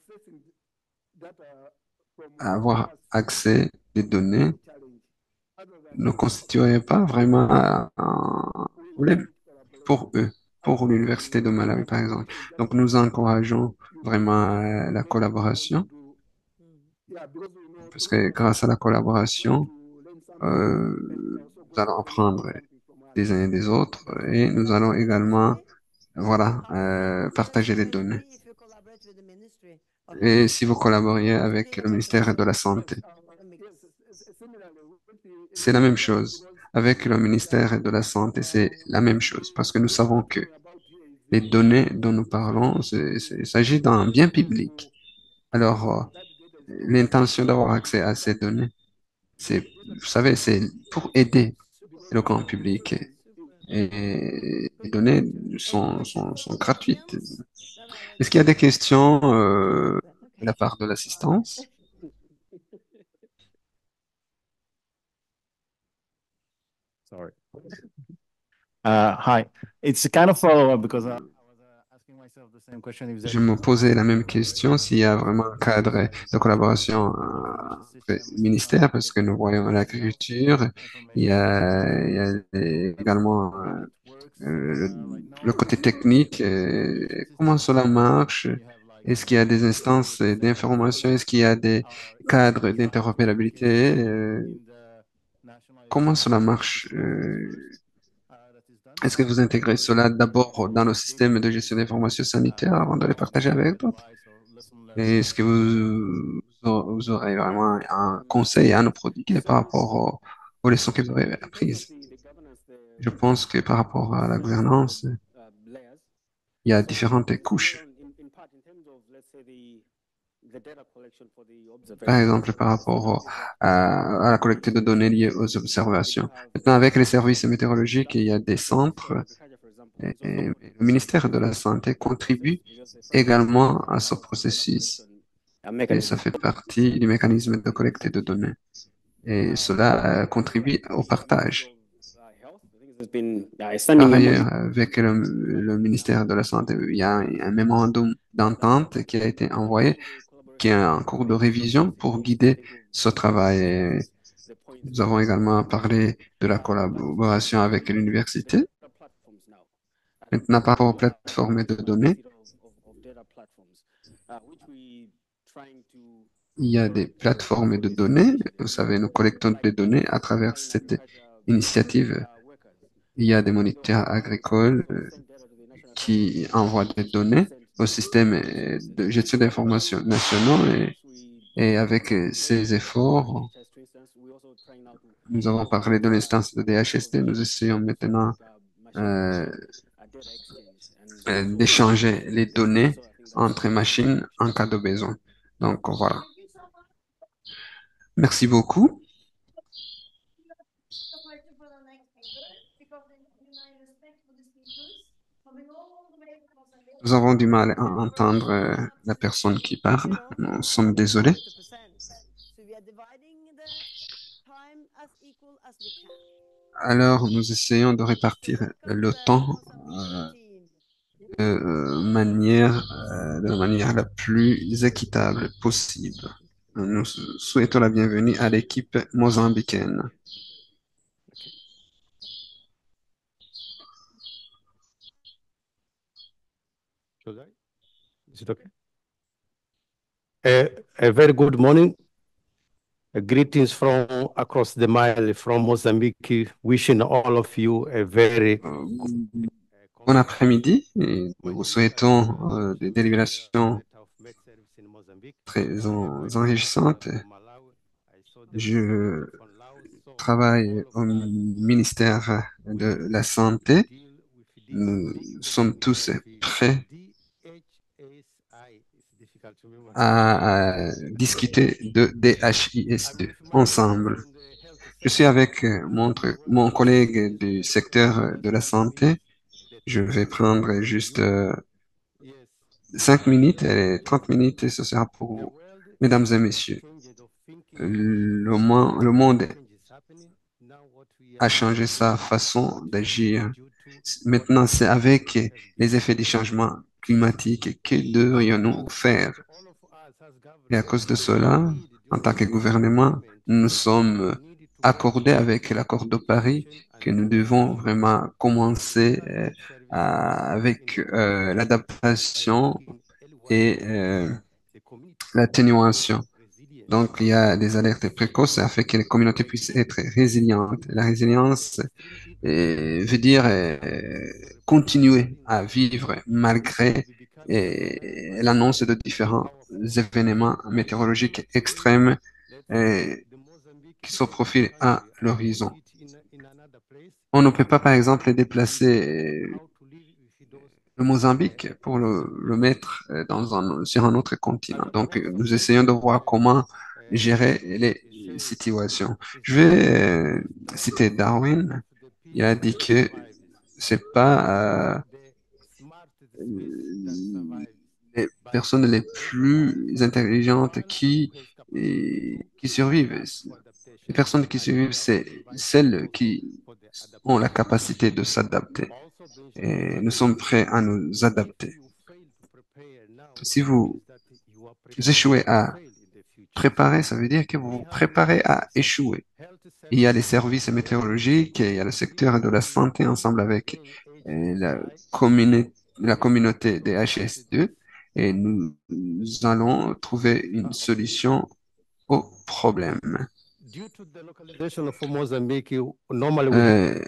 avoir accès des données ne constituerait pas vraiment un un problème pour eux, pour l'Université de Malawi, par exemple. Donc, nous encourageons vraiment euh, la collaboration, parce que grâce à la collaboration, euh, nous allons apprendre des uns et des autres et nous allons également, voilà, euh, partager les données. If you collaborate with the Ministry of Et Health, si vous collaborez avec they le check ministère de la everything. Santé, A mix. c'est la même chose. avec le ministère de la Santé, c'est la même chose, parce que nous savons que les données dont nous parlons, c'est- c'est- il s'agit d'un bien public. Alors, euh, l'intention d'avoir accès à ces données, c'est, vous savez, c'est pour aider le grand public. Et les données sont, sont, sont gratuites. Est-ce qu'il y a des questions euh, de la part de l'assistance? Sorry. Uh, hi. It's a kind of follow-up because uh, I was uh, asking myself the same question. If there Je is me a posais la même question collaboration s'il y a vraiment un between cadre de the collaboration information euh, avec system le uh, ministère, parce que nous dedicated voyons to health, l'agriculture, il y information a, il y a systems, des- uh, également how euh, it works euh, uh, right le now, côté uh, technique, the euh, information comment systems, cela marche, and you have like est-ce qu'il y a uh, des let's instances just say like d'information, est-ce qu'il y a that des are cadres incentivized to d'interopérabilité, engage euh, in the comment nationalized cela health marche? system euh, first. Uh, that is done, Est-ce que vous intégrez or cela you have d'abord dans some le système de gestion d'information sanitaire uh, avant de les partager avec d'autres? advice or lesson learned Et est-ce que from uh, vous, vous aurez vraiment un conseil à nous prodiguer par rapport aux, aux leçons que vous avez apprises? Je pense que par rapport à la gouvernance, il y a différentes couches. Par exemple, par rapport au- à, à la collecte de données liées aux observations. Maintenant, avec les services météorologiques, il y a des centres et, et le ministère de la Santé contribue également à ce processus. Et ça fait partie du mécanisme de collecte de données. Et cela euh, contribue au partage. Par ailleurs, avec le, le ministère de la Santé, il y a un, un mémorandum d'entente qui a été envoyé, qui est en cours de révision pour guider ce travail. Et nous avons également parlé de la collaboration avec l'université. Maintenant, par rapport aux plateformes de données, il y a des plateformes de données. Vous savez, nous collectons des données à travers cette initiative. Il y a des moniteurs agricoles euh, qui envoient des données au système euh, de gestion d'information nationaux et, et avec euh, ces efforts, nous avons parlé de l'instance de D H S D. Nous essayons maintenant euh, euh, d'échanger les données entre machines en cas de besoin. Donc voilà. Merci beaucoup. Nous avons du mal à entendre euh, la personne qui parle. Nous sommes désolés. Alors, nous essayons de répartir le temps euh, de euh, manière, euh, de la manière la plus équitable possible. Nous souhaitons la bienvenue à l'équipe mozambicaine. Should I? Is it okay? A, a very good morning. Uh, Greetings from across the mile from Mozambique. Wishing all of you a very Euh, Bon après-midi et nous vous souhaitons euh, des délibérations très en- enrichissantes. Je travaille au ministère de la Santé. Nous sommes tous prêts à, à discuter de D H I S deux ensemble. Je suis avec euh, mon, tr- mon collègue du secteur de la santé. Je vais prendre juste euh, cinq minutes et trente minutes et ce sera pour vous. Mesdames et messieurs, le, mo- le monde a changé sa façon d'agir. Maintenant, c'est avec les effets des changements climatiques que devrions-nous faire? Et à cause de cela, en tant que gouvernement, nous nous sommes accordés avec l'accord de Paris que nous devons vraiment commencer euh, à- avec euh, l'adaptation et euh, l'atténuation. Donc, il y a des alertes précoces afin que les communautés puissent être résilientes. La résilience euh, veut dire euh, continuer à vivre malgré euh, l'annonce de différents événements météorologiques extrêmes euh, qui se profilent à l'horizon. On ne peut pas, par exemple, déplacer le Mozambique pour le, le mettre euh, dans un, sur un autre continent. Donc, euh, nous essayons de voir comment gérer les situations. Je vais euh, citer Darwin. Il a dit que c'est pas euh, les personnes les plus intelligentes qui, et- qui survivent. Les personnes qui survivent, c'est celles qui ont la capacité de s'adapter. Et nous sommes prêts à nous adapter. Si vous échouez à préparer, ça veut dire que vous vous préparez à échouer. Il y a les services météorologiques, et il y a le secteur de la santé ensemble avec euh, la, communi- la communauté des H S deux et nous, nous allons trouver une solution au problème. Euh,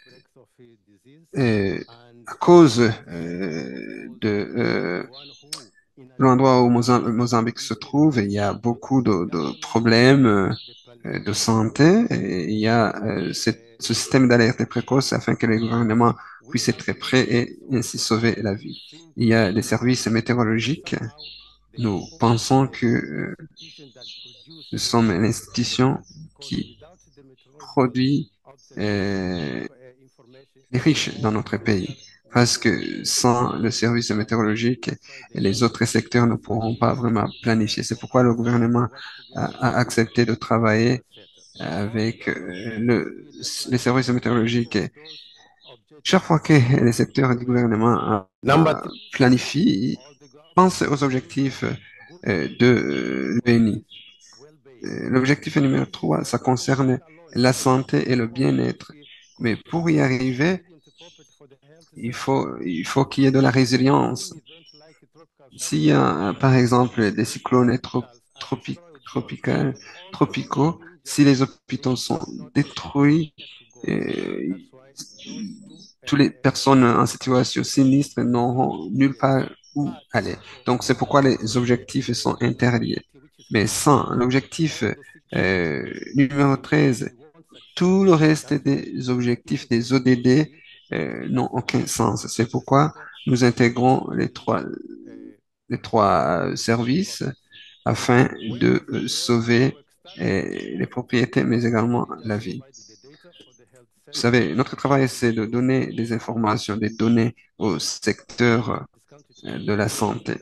euh, à cause euh, de euh, l'endroit où Mozam- Mozambique se trouve, il y a beaucoup de, de problèmes euh, de santé et il y a euh, cette- ce système d'alerte précoce afin que les gouvernements puissent être prêts et ainsi sauver la vie. Il y a des services météorologiques. Nous pensons que euh, nous sommes l'institution qui produit euh, les riches dans notre pays. Parce que sans le service météorologique, les autres secteurs ne pourront pas vraiment planifier. C'est pourquoi le gouvernement a, a accepté de travailler avec euh, le, les services météorologiques. Chaque fois que les secteurs du gouvernement euh, planifient, ils pensent aux objectifs euh, de l'U N I. Euh, L'objectif numéro trois, ça concerne la santé et le bien-être. Mais pour y arriver, il faut, il faut qu'il y ait de la résilience. S'il y a, par exemple, des cyclones trop, tropi- tropicaux, tropicaux, si les hôpitaux sont détruits, euh, toutes les personnes en situation sinistre n'auront nulle part où aller. Donc, c'est pourquoi les objectifs sont interliés. Mais sans l'objectif euh, numéro treize, tout le reste des objectifs des O D D euh, n'ont aucun sens. C'est pourquoi nous intégrons les trois, les trois euh, services afin de euh, sauver euh, les propriétés, mais également la vie. Vous savez, notre travail, c'est de donner des informations, des données au secteur euh, de la santé.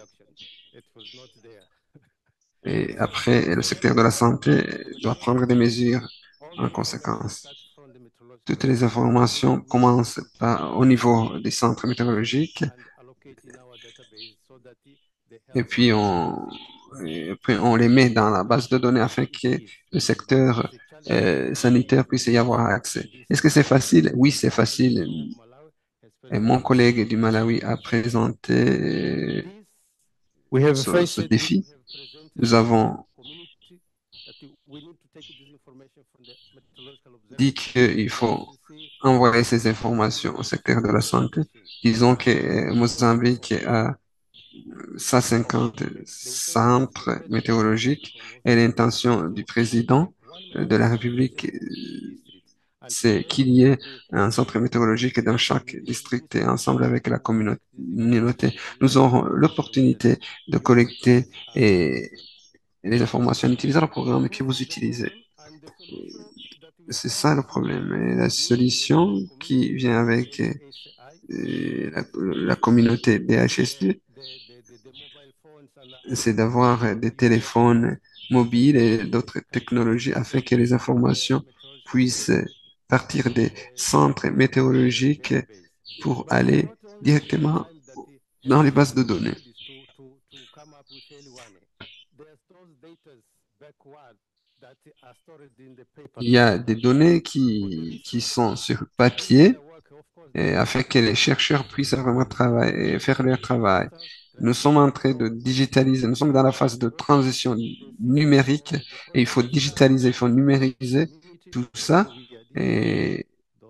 Et après, le secteur de la santé doit prendre des mesures en conséquence. Toutes les informations commencent par, au niveau des centres météorologiques et puis on, et puis on les met dans la base de données afin que le secteur euh, sanitaire puisse y avoir accès. Est-ce que c'est facile? Oui, c'est facile. Et mon collègue du Malawi a présenté euh, ce, ce défi. Nous avons dit qu'il faut envoyer ces informations au secteur de la santé. Disons que euh, Mozambique a cent cinquante centres météorologiques et l'intention du président de la République, euh, c'est qu'il y ait un centre météorologique dans chaque district et ensemble avec la communauté, nous aurons l'opportunité de collecter et les informations en utilisant le programme que vous utilisez. C'est ça le problème. Et la solution qui vient avec euh, la, la communauté D H S deux, c'est d'avoir des téléphones mobiles et d'autres technologies afin que les informations puissent partir des centres météorologiques pour aller directement dans les bases de données. Il y a des données qui, qui sont sur papier et afin que les chercheurs puissent vraiment travailler, faire leur travail. Nous sommes en train de digitaliser, nous sommes dans la phase de transition numérique et il faut digitaliser, il faut numériser tout ça et,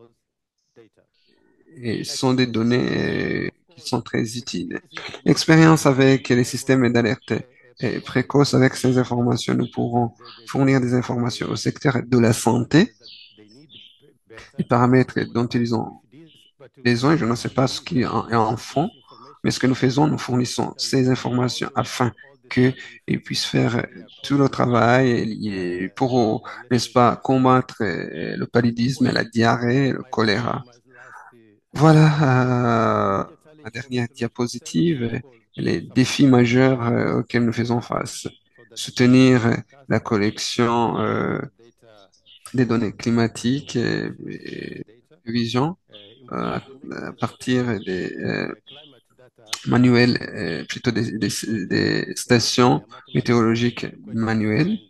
et ce sont des données euh, qui sont très utiles. Expérience avec les systèmes d'alerte euh, précoce, avec ces informations, nous pourrons fournir des informations au secteur de la santé les paramètres dont ils ont besoin. Je ne sais pas ce qui en est en fond, mais ce que nous faisons, nous fournissons ces informations afin qu'ils puissent faire tout le travail lié pour, n'est-ce pas, combattre euh, le paludisme, la diarrhée, le choléra. Voilà, euh, la dernière diapositive, les défis majeurs euh, auxquels nous faisons face. Soutenir la collection euh, des données climatiques et, et prévisions euh, à partir des euh, manuels, euh, plutôt des, des- des stations météorologiques manuelles.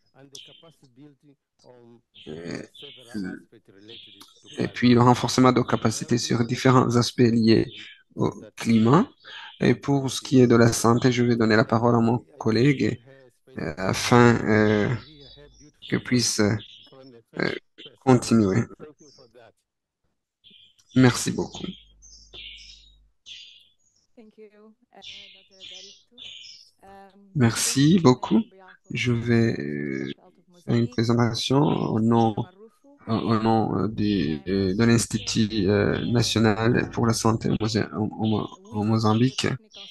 Euh, et puis le renforcement de capacités sur différents aspects liés au climat. Et pour ce qui est de la santé, je vais donner la parole à mon collègue euh, afin euh, que puisse euh, continuer. Merci beaucoup. Merci beaucoup. Je vais euh, faire une présentation au nom, au au nom euh, du- euh, de l'Institut euh, national pour la santé au Mosa- au- au- au Mozambique.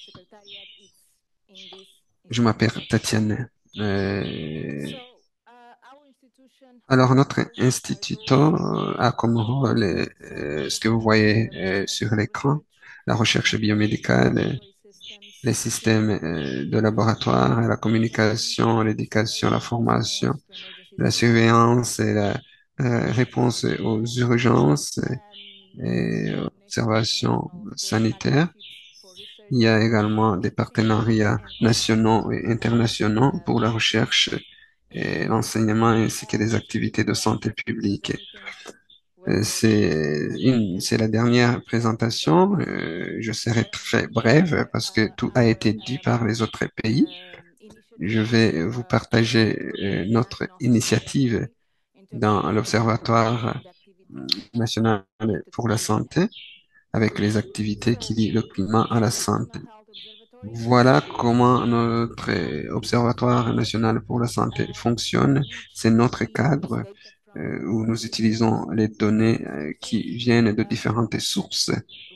Je m'appelle Tatiane. Euh, alors, notre institut euh, a comme rôle euh, ce que vous voyez euh, sur l'écran, la recherche biomédicale, euh, les systèmes euh, de laboratoire, la communication, l'éducation, la formation, la surveillance et la euh, réponse aux urgences et observations sanitaires. Il y a également des partenariats nationaux et internationaux pour la recherche et l'enseignement ainsi que des activités de santé publique. Euh, C'est une, c'est la dernière présentation. Euh, je serai très brève parce que tout a été dit par les autres pays. Je vais vous partager euh, notre initiative dans l'Observatoire national pour la santé avec les activités qui lient le climat à la santé. Voilà comment notre euh, Observatoire national pour la santé fonctionne. C'est notre cadre euh, où nous utilisons les données euh, qui viennent de différentes sources,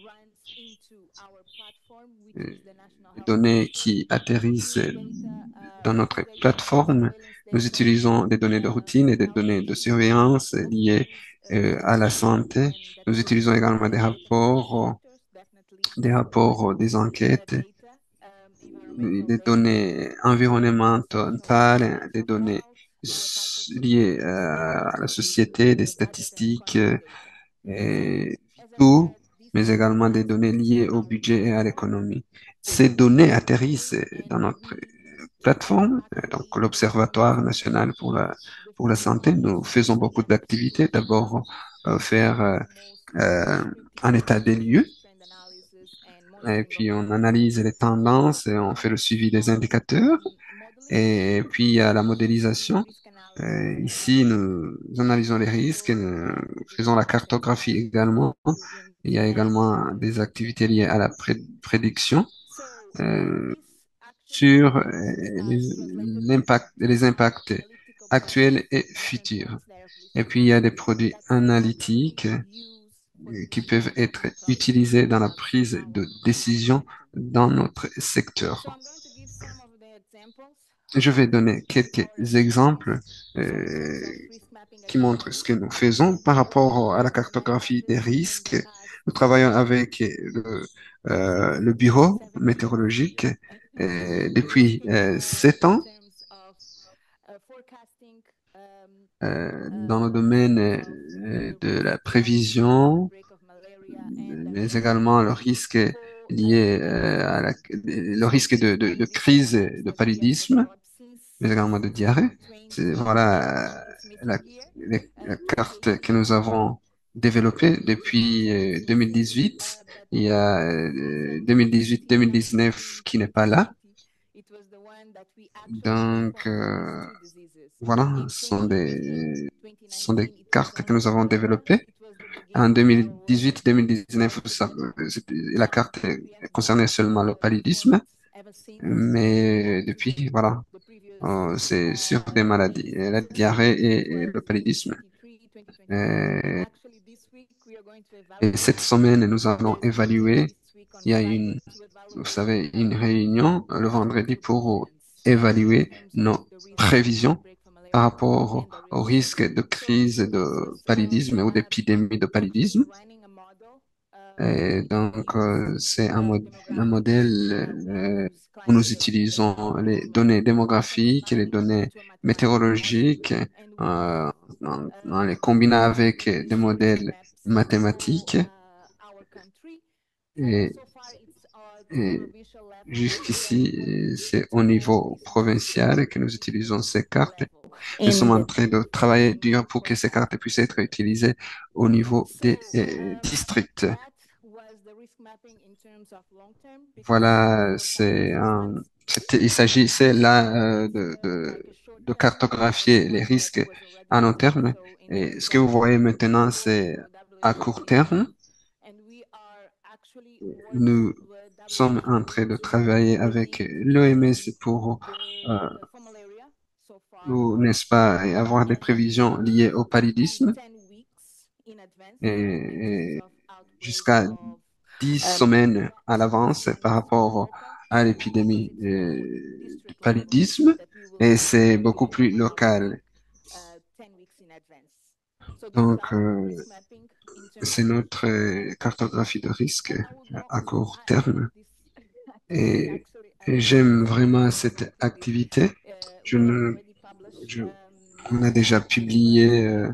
euh, les données qui atterrissent dans notre plateforme. Nous utilisons des données de routine et des données de surveillance liées euh, à la santé. Nous utilisons également des rapports, des rapports, des enquêtes, des données environnementales, des données s- liées euh, à la société, des statistiques, euh, et tout, mais également des données liées au budget et à l'économie. Ces données atterrissent dans notre plateforme, euh, donc l'Observatoire national pour la, pour la santé. Nous faisons beaucoup d'activités. D'abord, euh, faire euh, euh, un état des lieux. Et puis, on analyse les tendances et on fait le suivi des indicateurs. Et puis, il y a la modélisation. Euh, ici, nous analysons les risques, nous faisons la cartographie également. Il y a également des activités liées à la pré- prédiction euh, sur euh, les, l'impact, les impacts actuels et futurs. Et puis, il y a des produits analytiques euh, qui peuvent être utilisés dans la prise de décision dans notre secteur. Je vais donner quelques exemples euh, qui montrent ce que nous faisons par rapport à la cartographie des risques. Nous travaillons avec le, euh, le bureau météorologique euh, depuis euh, sept ans euh, dans le domaine euh, de la prévision, mais également le risque lié euh, à la, le risque de, de, de crise de paludisme, mais également de diarrhée. C'est, voilà euh, la, les- la carte que nous avons développée depuis euh, deux mille dix-huit. Il y a euh, deux mille dix-huit-deux mille dix-neuf qui n'est pas là. Donc, euh, voilà, ce sont des, ce sont des cartes que nous avons développées. En deux mille dix-huit-deux mille dix-neuf, ça- c'était- la carte concernait seulement le paludisme, mais depuis, voilà, euh, c'est sur des maladies, euh, la diarrhée et, et le paludisme. Euh, Et cette semaine, nous allons évaluer. Il y a une, vous savez, une réunion le vendredi pour évaluer nos prévisions par rapport au, au risque de crise de paludisme ou d'épidémie de paludisme. Et donc, euh, c'est un, mo- un modèle euh, où nous utilisons les données démographiques et les données météorologiques euh, en, en les combinant avec des modèles mathématiques. Et, et jusqu'ici, euh, c'est au niveau provincial que nous utilisons ces cartes. Nous sommes en train de travailler dur pour que ces cartes puissent être utilisées au niveau des euh, districts. Voilà, c'est un, c'était- il s'agissait là euh, de, de, de cartographier les risques à long terme. Et ce que vous voyez maintenant, c'est à court terme. Nous sommes en train de travailler avec l'O M S pour, euh, pour, n'est-ce pas, avoir des prévisions liées au paludisme et, et jusqu'à dix semaines à l'avance par rapport à l'épidémie euh, du paludisme et c'est beaucoup plus local. Donc, euh, c'est notre euh, cartographie de risque à court terme et, et j'aime vraiment cette activité. Je ne, je, on a déjà publié euh,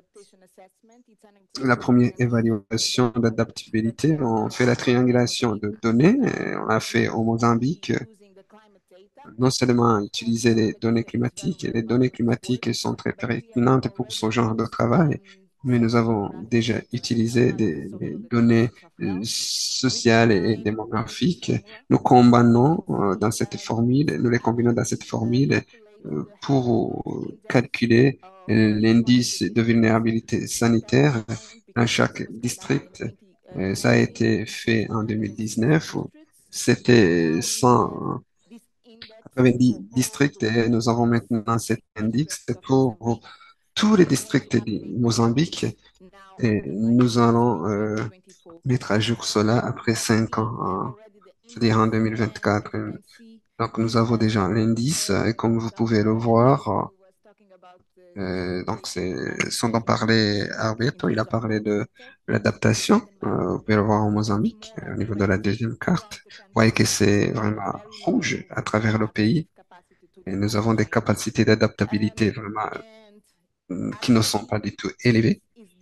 la première évaluation d'adaptabilité. On fait la triangulation de données. Et on a fait au Mozambique non seulement utiliser les données climatiques, et les données climatiques sont très pertinentes pour ce genre de travail, mais nous avons déjà utilisé des, des données euh, sociales et démographiques. Nous combinons euh, dans cette formule, nous les combinons dans cette formule euh, pour euh, calculer euh, l'indice de vulnérabilité sanitaire dans chaque district. Euh, ça a été fait en deux mille dix-neuf. C'était cent quatre-vingt-dix districts et nous avons maintenant cet indice pour tous les districts du Mozambique et nous allons euh, mettre à jour cela après cinq ans, hein, c'est-à-dire en deux mille vingt-quatre. Donc nous avons déjà l'indice et comme vous pouvez le voir, euh, donc c'est sans en parler Alberto, il a parlé de l'adaptation, euh, vous pouvez le voir en Mozambique, euh, au niveau de la deuxième carte. Vous voyez que c'est vraiment rouge à travers le pays. Et nous avons des capacités d'adaptabilité vraiment euh, qui ne sont pas du tout élevées.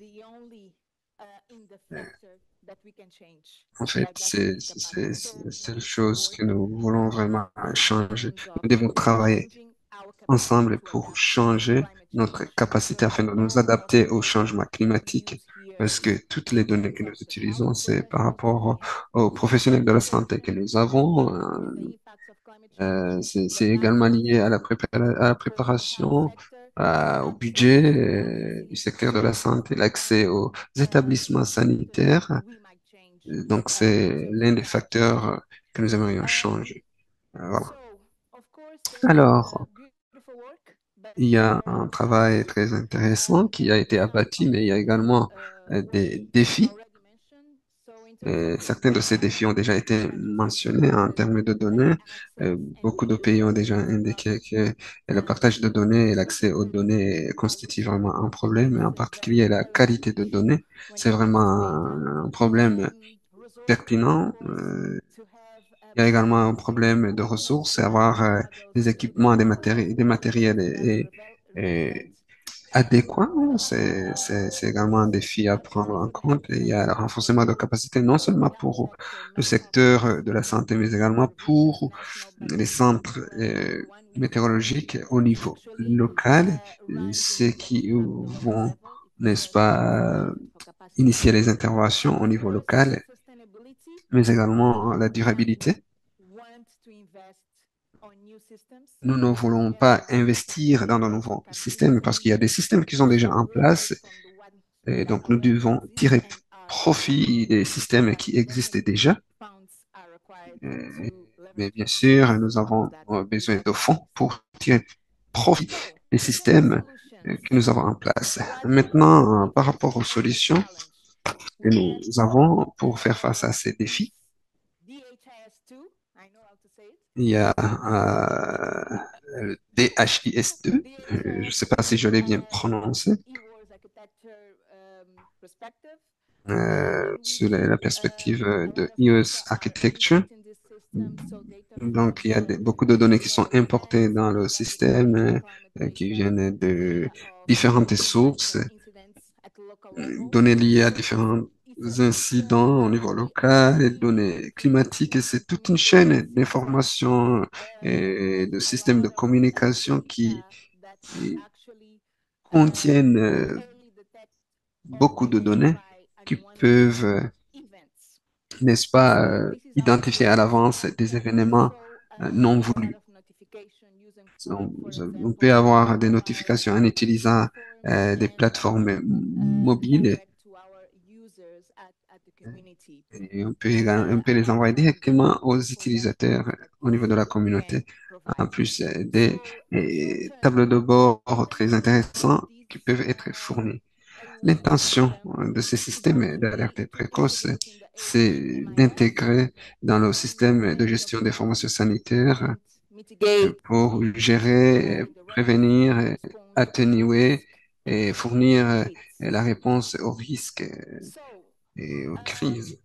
Euh, En fait, c'est c'est- c'est- c'est la chose que nous voulons vraiment changer. Nous devons travailler ensemble pour changer notre capacité afin de nous adapter au changement climatique. Parce que toutes les données que nous utilisons, c'est par rapport aux, aux professionnels de la santé que nous avons. euh, Euh, c'est c'est également lié à la prépa- à la préparation, à- au budget euh, du secteur de la santé, l'accès aux établissements sanitaires. Euh, Donc, c'est l'un des facteurs que nous aimerions changer. Euh, Voilà. Alors, il y a un travail très intéressant qui a été abattu, mais il y a également euh, des défis. Et certains de ces défis ont déjà été mentionnés en termes de données. Euh, beaucoup de pays ont déjà indiqué que le partage de données et l'accès aux données constitue vraiment un problème, et en particulier la qualité de données. C'est vraiment un, un problème pertinent. Euh, il y a également un problème de ressources, avoir euh, des équipements, des matéri- des matériels et, et, adéquat, c'est, c'est, c'est également un défi à prendre en compte. Et il y a le renforcement de capacité non seulement pour le secteur de la santé, mais également pour les centres euh, météorologiques au niveau local, euh, ceux qui vont, n'est-ce pas, initier les interventions au niveau local, mais également la durabilité. Nous ne voulons pas investir dans de nouveaux systèmes parce qu'il y a des systèmes qui sont déjà en place et donc nous devons tirer profit des systèmes qui existent déjà. Euh, Mais bien sûr, nous avons euh, besoin de fonds pour tirer profit des systèmes euh, que nous avons en place. Maintenant, euh, par rapport aux solutions, que nous avons pour faire face à ces défis. Il y a euh, le D H I S deux, euh, je ne sais pas si je l'ai bien prononcé, euh, sur la, la perspective euh, de E O S Architecture. Donc, il y a des- beaucoup de données qui sont importées dans le système, euh, qui viennent de différentes sources, euh, données liées à différents incidents au niveau local, et données climatiques, et c'est toute une chaîne d'informations et de systèmes de communication qui, qui contiennent euh, beaucoup de données qui peuvent, euh, n'est-ce pas, euh, identifier à l'avance des événements euh, non voulus. On, on peut avoir des notifications en utilisant euh, des plateformes mobiles, et on peut, éga- on peut les envoyer directement aux utilisateurs au niveau de la communauté. En plus, euh, des euh, tableaux de bord très intéressants qui peuvent être fournis. L'intention euh, de ces systèmes d'alerte précoce, c'est d'intégrer dans le système de gestion des formations sanitaires euh, pour gérer, euh, prévenir, euh, atténuer et fournir euh, la réponse aux risques euh, et aux crises.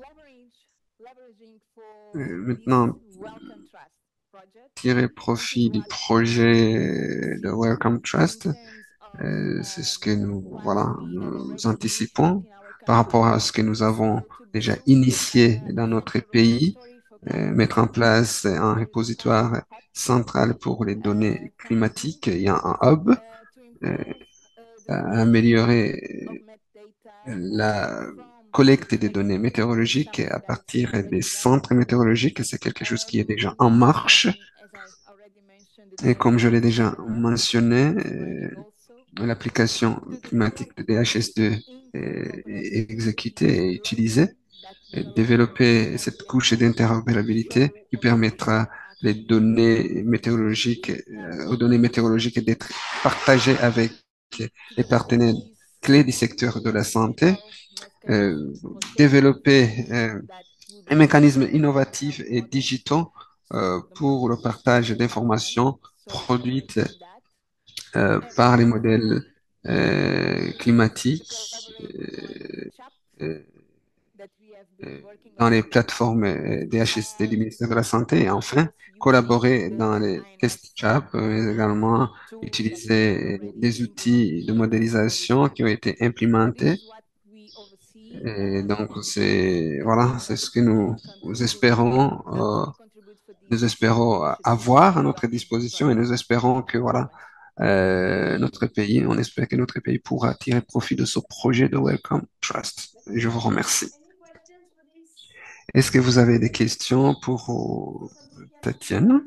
Euh, Maintenant, tirer profit du projet de Welcome Trust, euh, c'est ce que nous, voilà, nous anticipons par rapport à ce que nous avons déjà initié dans notre pays, euh, mettre en place un repositoire central pour les données climatiques. Il y a un hub, euh, améliorer la collecte des données météorologiques à partir des centres météorologiques. C'est quelque chose qui est déjà en marche. Et comme je l'ai déjà mentionné, euh, l'application climatique de D H S deux est, est exécutée et utilisée. Et développer cette couche d'interopérabilité qui permettra les données météorologiques, euh, aux données météorologiques d'être partagées avec les partenaires clés du secteur de la santé, euh, développer euh, un mécanisme innovatif et digitaux euh, pour le partage d'informations produites euh, par les modèles euh, climatiques euh, euh, euh, dans les plateformes euh, D H S T du ministère de la Santé et enfin collaborer dans les test jobs, mais également utiliser des outils de modélisation qui ont été implémentés. Et donc, c'est, voilà, c'est ce que nous, nous espérons, euh, nous espérons avoir à notre disposition et nous espérons que, voilà, euh, notre pays, on espère que notre pays pourra tirer profit de ce projet de Welcome Trust. Et je vous remercie. Est-ce que vous avez des questions pour euh, Tatiana?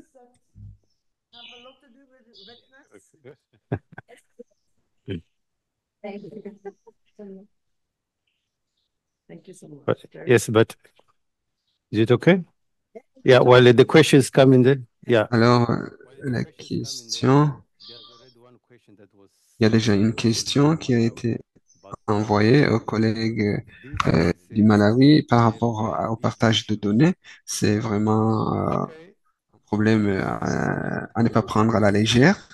But, yes, but is it okay? Yeah, well, the questions come in there. Yeah. Alors, euh, la question, il y a déjà une question qui a été envoyée aux collègues euh, du Malawi par rapport à- au partage de données. C'est vraiment euh, un problème euh, à, à ne pas prendre à la légère.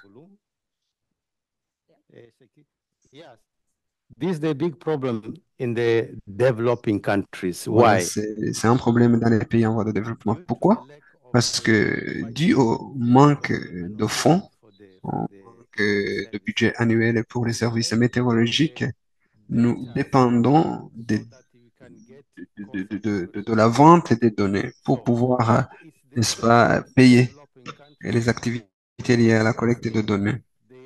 This is the big problem in the developing countries. Voilà, Why? c'est, c'est un problème dans les pays en voie de développement. Pourquoi? Parce que dû au manque de fonds, au manque de budget annuel pour les services météorologiques, nous dépendons des- de, de, de, de, de la vente des données pour pouvoir, euh, n'est-ce pas, payer les activités liées à la collecte de données.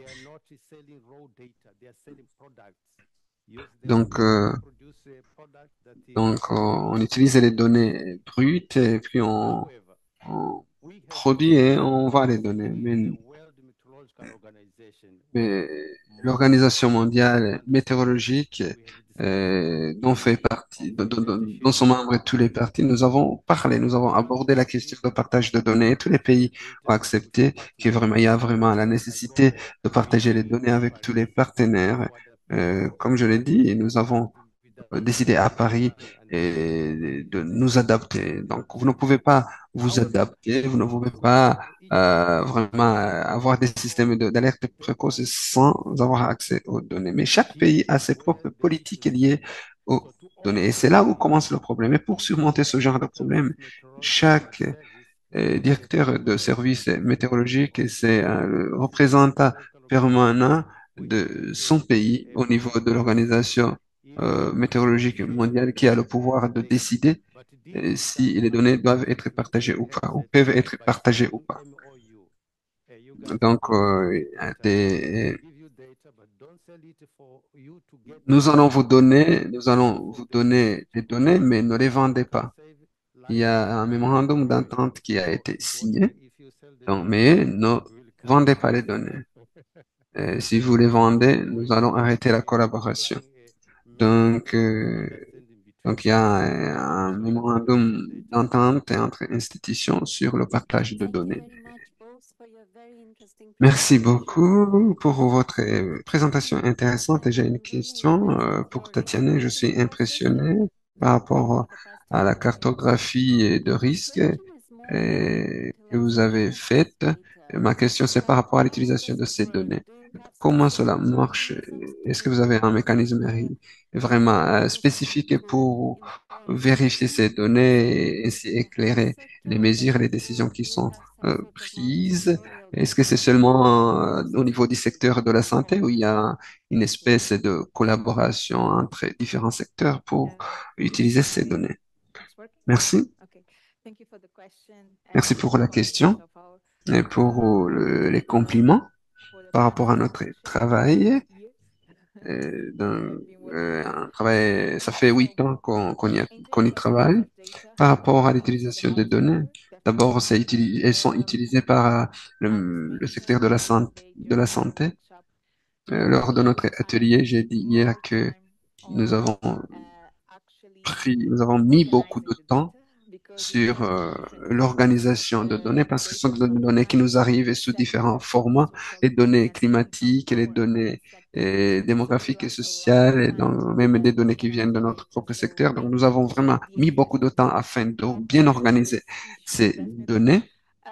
Donc, euh, donc euh, on utilise les données brutes et puis on, on produit et on vend les données. Mais, mais l'Organisation mondiale météorologique, euh, dont fait partie, dont, dont- dont- dont sont membres tous les partis, nous avons parlé, nous avons abordé la question de partage de données. Tous les pays ont accepté qu'il vraiment, il y a vraiment la nécessité de partager les données avec tous les partenaires. Euh, comme je l'ai dit, nous avons euh, décidé à Paris et de nous adapter. Donc, vous ne pouvez pas vous adapter, vous ne pouvez pas euh, vraiment euh, avoir des systèmes de- d'alerte précoce sans avoir accès aux données. Mais chaque pays a ses propres politiques liées aux données. Et c'est là où commence le problème. Et pour surmonter ce genre de problème, chaque euh, directeur de service météorologique, c'est un le représentant permanent de son pays au niveau de l'organisation euh, météorologique mondiale qui a le pouvoir de décider euh, si les données doivent être partagées ou pas, ou peuvent être partagées ou pas. Donc, euh, des- nous allons vous donner, nous allons vous donner des données, mais ne les vendez pas. Il y a un mémorandum d'entente qui a été signé, donc, mais ne vendez pas les données. Euh, si vous les vendez, nous allons arrêter la collaboration. Donc, euh, donc il y a un, un mémorandum d'entente entre institutions sur le partage de données. Merci beaucoup pour votre euh, présentation intéressante. Et j'ai une question euh, pour Tatiana. Je suis impressionné par rapport à la cartographie de risque euh, que vous avez faite. Ma question, c'est par rapport à l'utilisation de ces données. Comment cela marche? Est-ce que vous avez un mécanisme ri- vraiment euh, spécifique pour vérifier ces données et ainsi éclairer les mesures et les décisions qui sont euh, prises? Est-ce que c'est seulement euh, au niveau du secteur de la santé où il y a une espèce de collaboration entre différents secteurs pour utiliser ces données? Merci. Merci pour la question et pour le- les compliments par rapport à notre travail. Euh, dans, euh, un travail, ça fait huit ans qu'on qu'on y, a- qu'on y travaille. Par rapport à l'utilisation des données, d'abord, c'est utili- elles sont utilisées par euh, le, le secteur de la santé, de la santé. Euh, lors de notre atelier, j'ai dit hier que nous avons pris, nous avons mis beaucoup de temps sur euh, l'organisation de données parce que ce sont des données qui nous arrivent sous différents formats, les données climatiques, les données euh, démographiques et sociales, et donc même des données qui viennent de notre propre secteur. Donc nous avons vraiment mis beaucoup de temps afin de bien organiser ces données.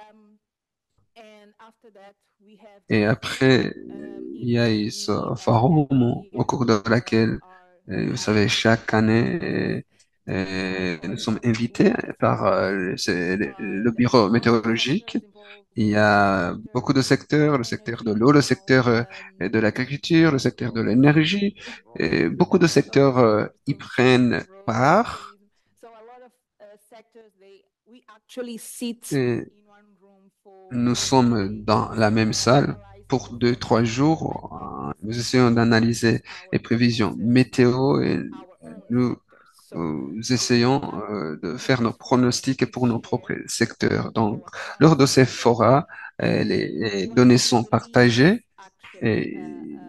Et après, il y a eu ce forum au cours de laquelle, euh, vous savez, chaque année, euh, euh, nous sommes invités par euh, c'est le le bureau météorologique. Il y a beaucoup de secteurs, le secteur de l'eau, le secteur euh, de l'agriculture, le secteur de l'énergie, et beaucoup de secteurs euh, y prennent part. Et nous sommes dans la même salle pour deux, trois jours. Euh, Nous essayons d'analyser les prévisions météo et nous, euh, nous essayons euh, de faire nos pronostics pour nos propres secteurs. Donc, lors de ces forats, euh, les, les données sont partagées et,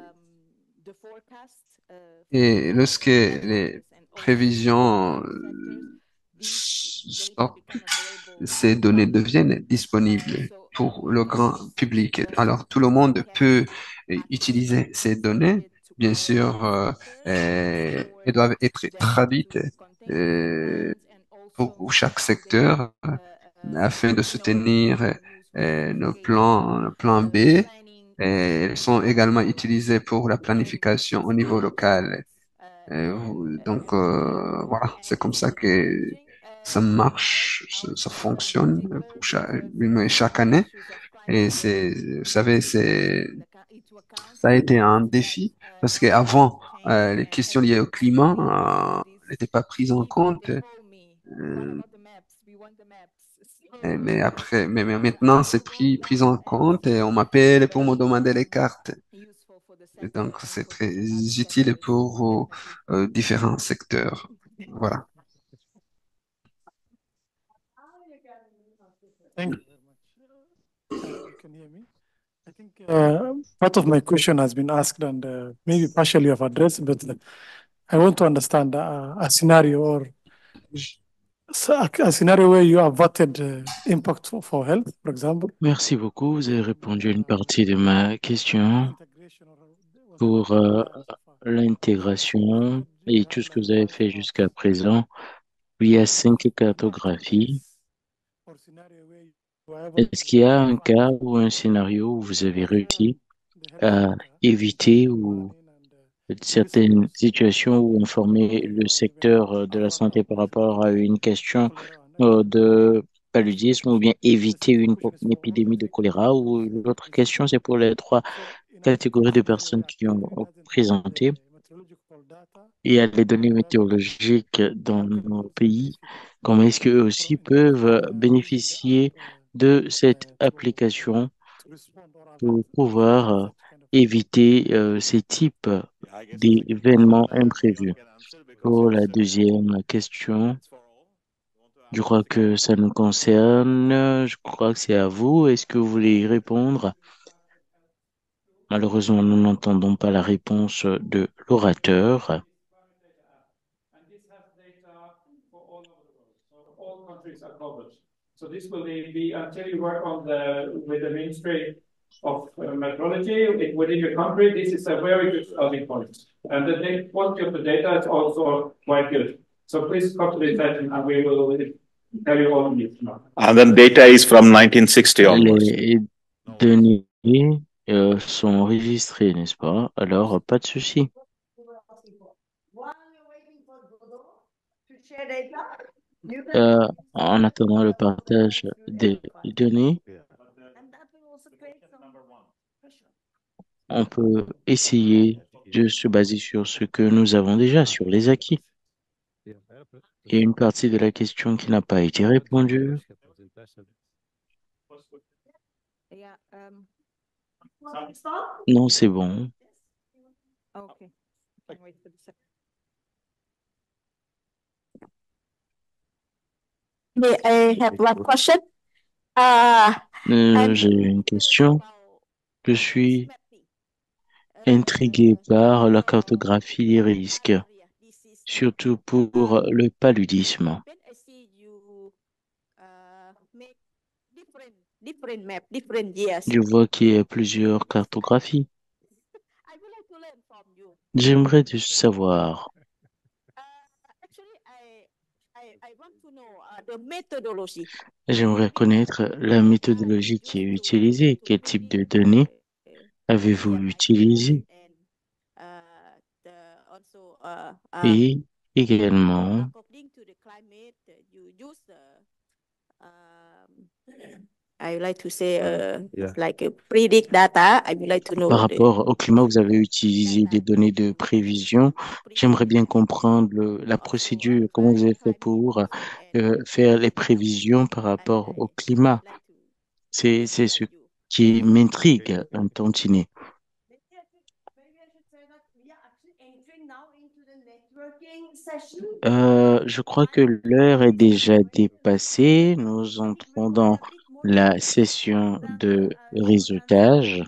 et lorsque les prévisions euh, sortent, ces données deviennent disponibles pour le grand public. Alors, tout le monde peut euh, utiliser ces données. Bien sûr, euh, euh, elles doivent être traduites euh, pour chaque secteur euh, afin de soutenir euh, nos plans, nos plans B. Et elles sont également utilisées pour la planification au niveau local. Euh, donc, euh, voilà, c'est comme ça que ça marche, ça, ça fonctionne pour chaque, mais chaque année. Et c'est, vous savez, c'est, ça a été un défi parce qu'avant, euh, les questions liées au climat euh, n'étaient pas prises en compte. Euh, et- mais après, mais, mais maintenant, c'est pris, pris en compte et on m'appelle pour me demander les cartes. Et donc, c'est très utile pour euh, différents secteurs. Voilà. Thank you very much. Uh, you can hear me? I think uh, part of my question has been asked and uh, maybe partially of addressed, but uh, I want to understand uh, a scenario or s- a, a scenario where you averted uh, impact for, for health, for example. Merci beaucoup. Vous avez répondu à une partie de ma question Integration or was there pour anything euh, uh, so far? l'intégration et tout ce que vous avez fait jusqu'à présent, il y a cinq cartographies. Est-ce qu'il y a un cas ou un scénario où vous avez réussi à éviter ou certaines situations où informer le secteur euh, de la santé par rapport à une question euh, de paludisme ou bien éviter une, po- une épidémie de choléra ou l'autre question, c'est pour les trois catégories de personnes qui ont présenté. Il y a les données météorologiques dans nos pays. Comment est-ce qu'eux aussi peuvent bénéficier de cette application pour pouvoir euh, éviter euh, ces types d'événements imprévus? Pour la deuxième question, je crois que ça nous concerne. Je crois que c'est à vous. Est-ce que vous voulez y répondre? Malheureusement, nous n'entendons pas la réponse de l'orateur. And this has data for all over the world. So all countries are covered. So this will be until you work on the with the Ministry of uh, Meteorology it- within your country. This is a very good starting point, and the da- quality of the data is also quite good. So please come to the session, and we will tell you all you need to know. And then data is from nineteen sixty onwards. Les données euh, sont enregistrées, n'est-ce pas? Alors, pas de souci. Euh, en attendant le partage des données, on peut essayer de se baser sur ce que nous avons déjà, sur les acquis. Il y a une partie de la question qui n'a pas été répondue. Non, c'est bon. May I have one question? Uh, Euh, I'm j'ai une question. Je suis intrigué par la cartographie des risques, surtout pour le paludisme. different map, different years. Je vois qu'il y a plusieurs cartographies. I would like to learn from you. J'aimerais de savoir, Uh, actually, I, I, I want to know uh, the methodology. j'aimerais connaître la méthodologie qui est utilisée. Quel type de données avez-vous utilisé? Uh, the, also, uh, uh, Et également, according to the climate, uh, you use the, um, I would like to say, uh, Yeah. like a predict data. I would like to know par the rapport au climat, vous avez utilisé des données de prévision. J'aimerais bien comprendre le- la procédure, comment vous avez fait pour euh, faire les prévisions par rapport au climat. C'est, c'est ce qui m'intrigue un tantinet. Euh, je crois que l'heure est déjà dépassée. Nous entrons dans la session de réseautage.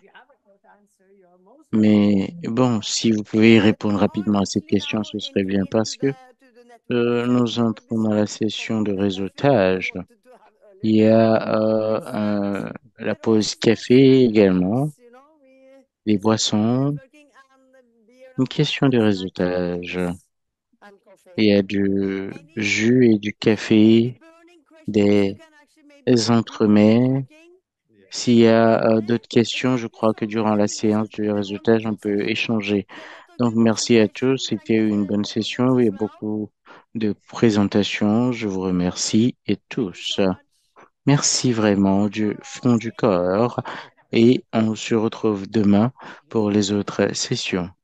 Mais bon, si vous pouvez répondre rapidement à cette question, ce serait bien parce que euh, nous entrons dans la session de réseautage. Il y a euh, un- la pause café également, les boissons, une question de réseautage. Il y a du jus et du café, des entremets. S'il y a euh, d'autres questions, je crois que durant la séance du réseautage, on peut échanger. Donc, merci à tous. C'était une bonne session. Il y a beaucoup de présentations. Je vous remercie et tous. Merci vraiment du fond du corps et on se retrouve demain pour les autres sessions.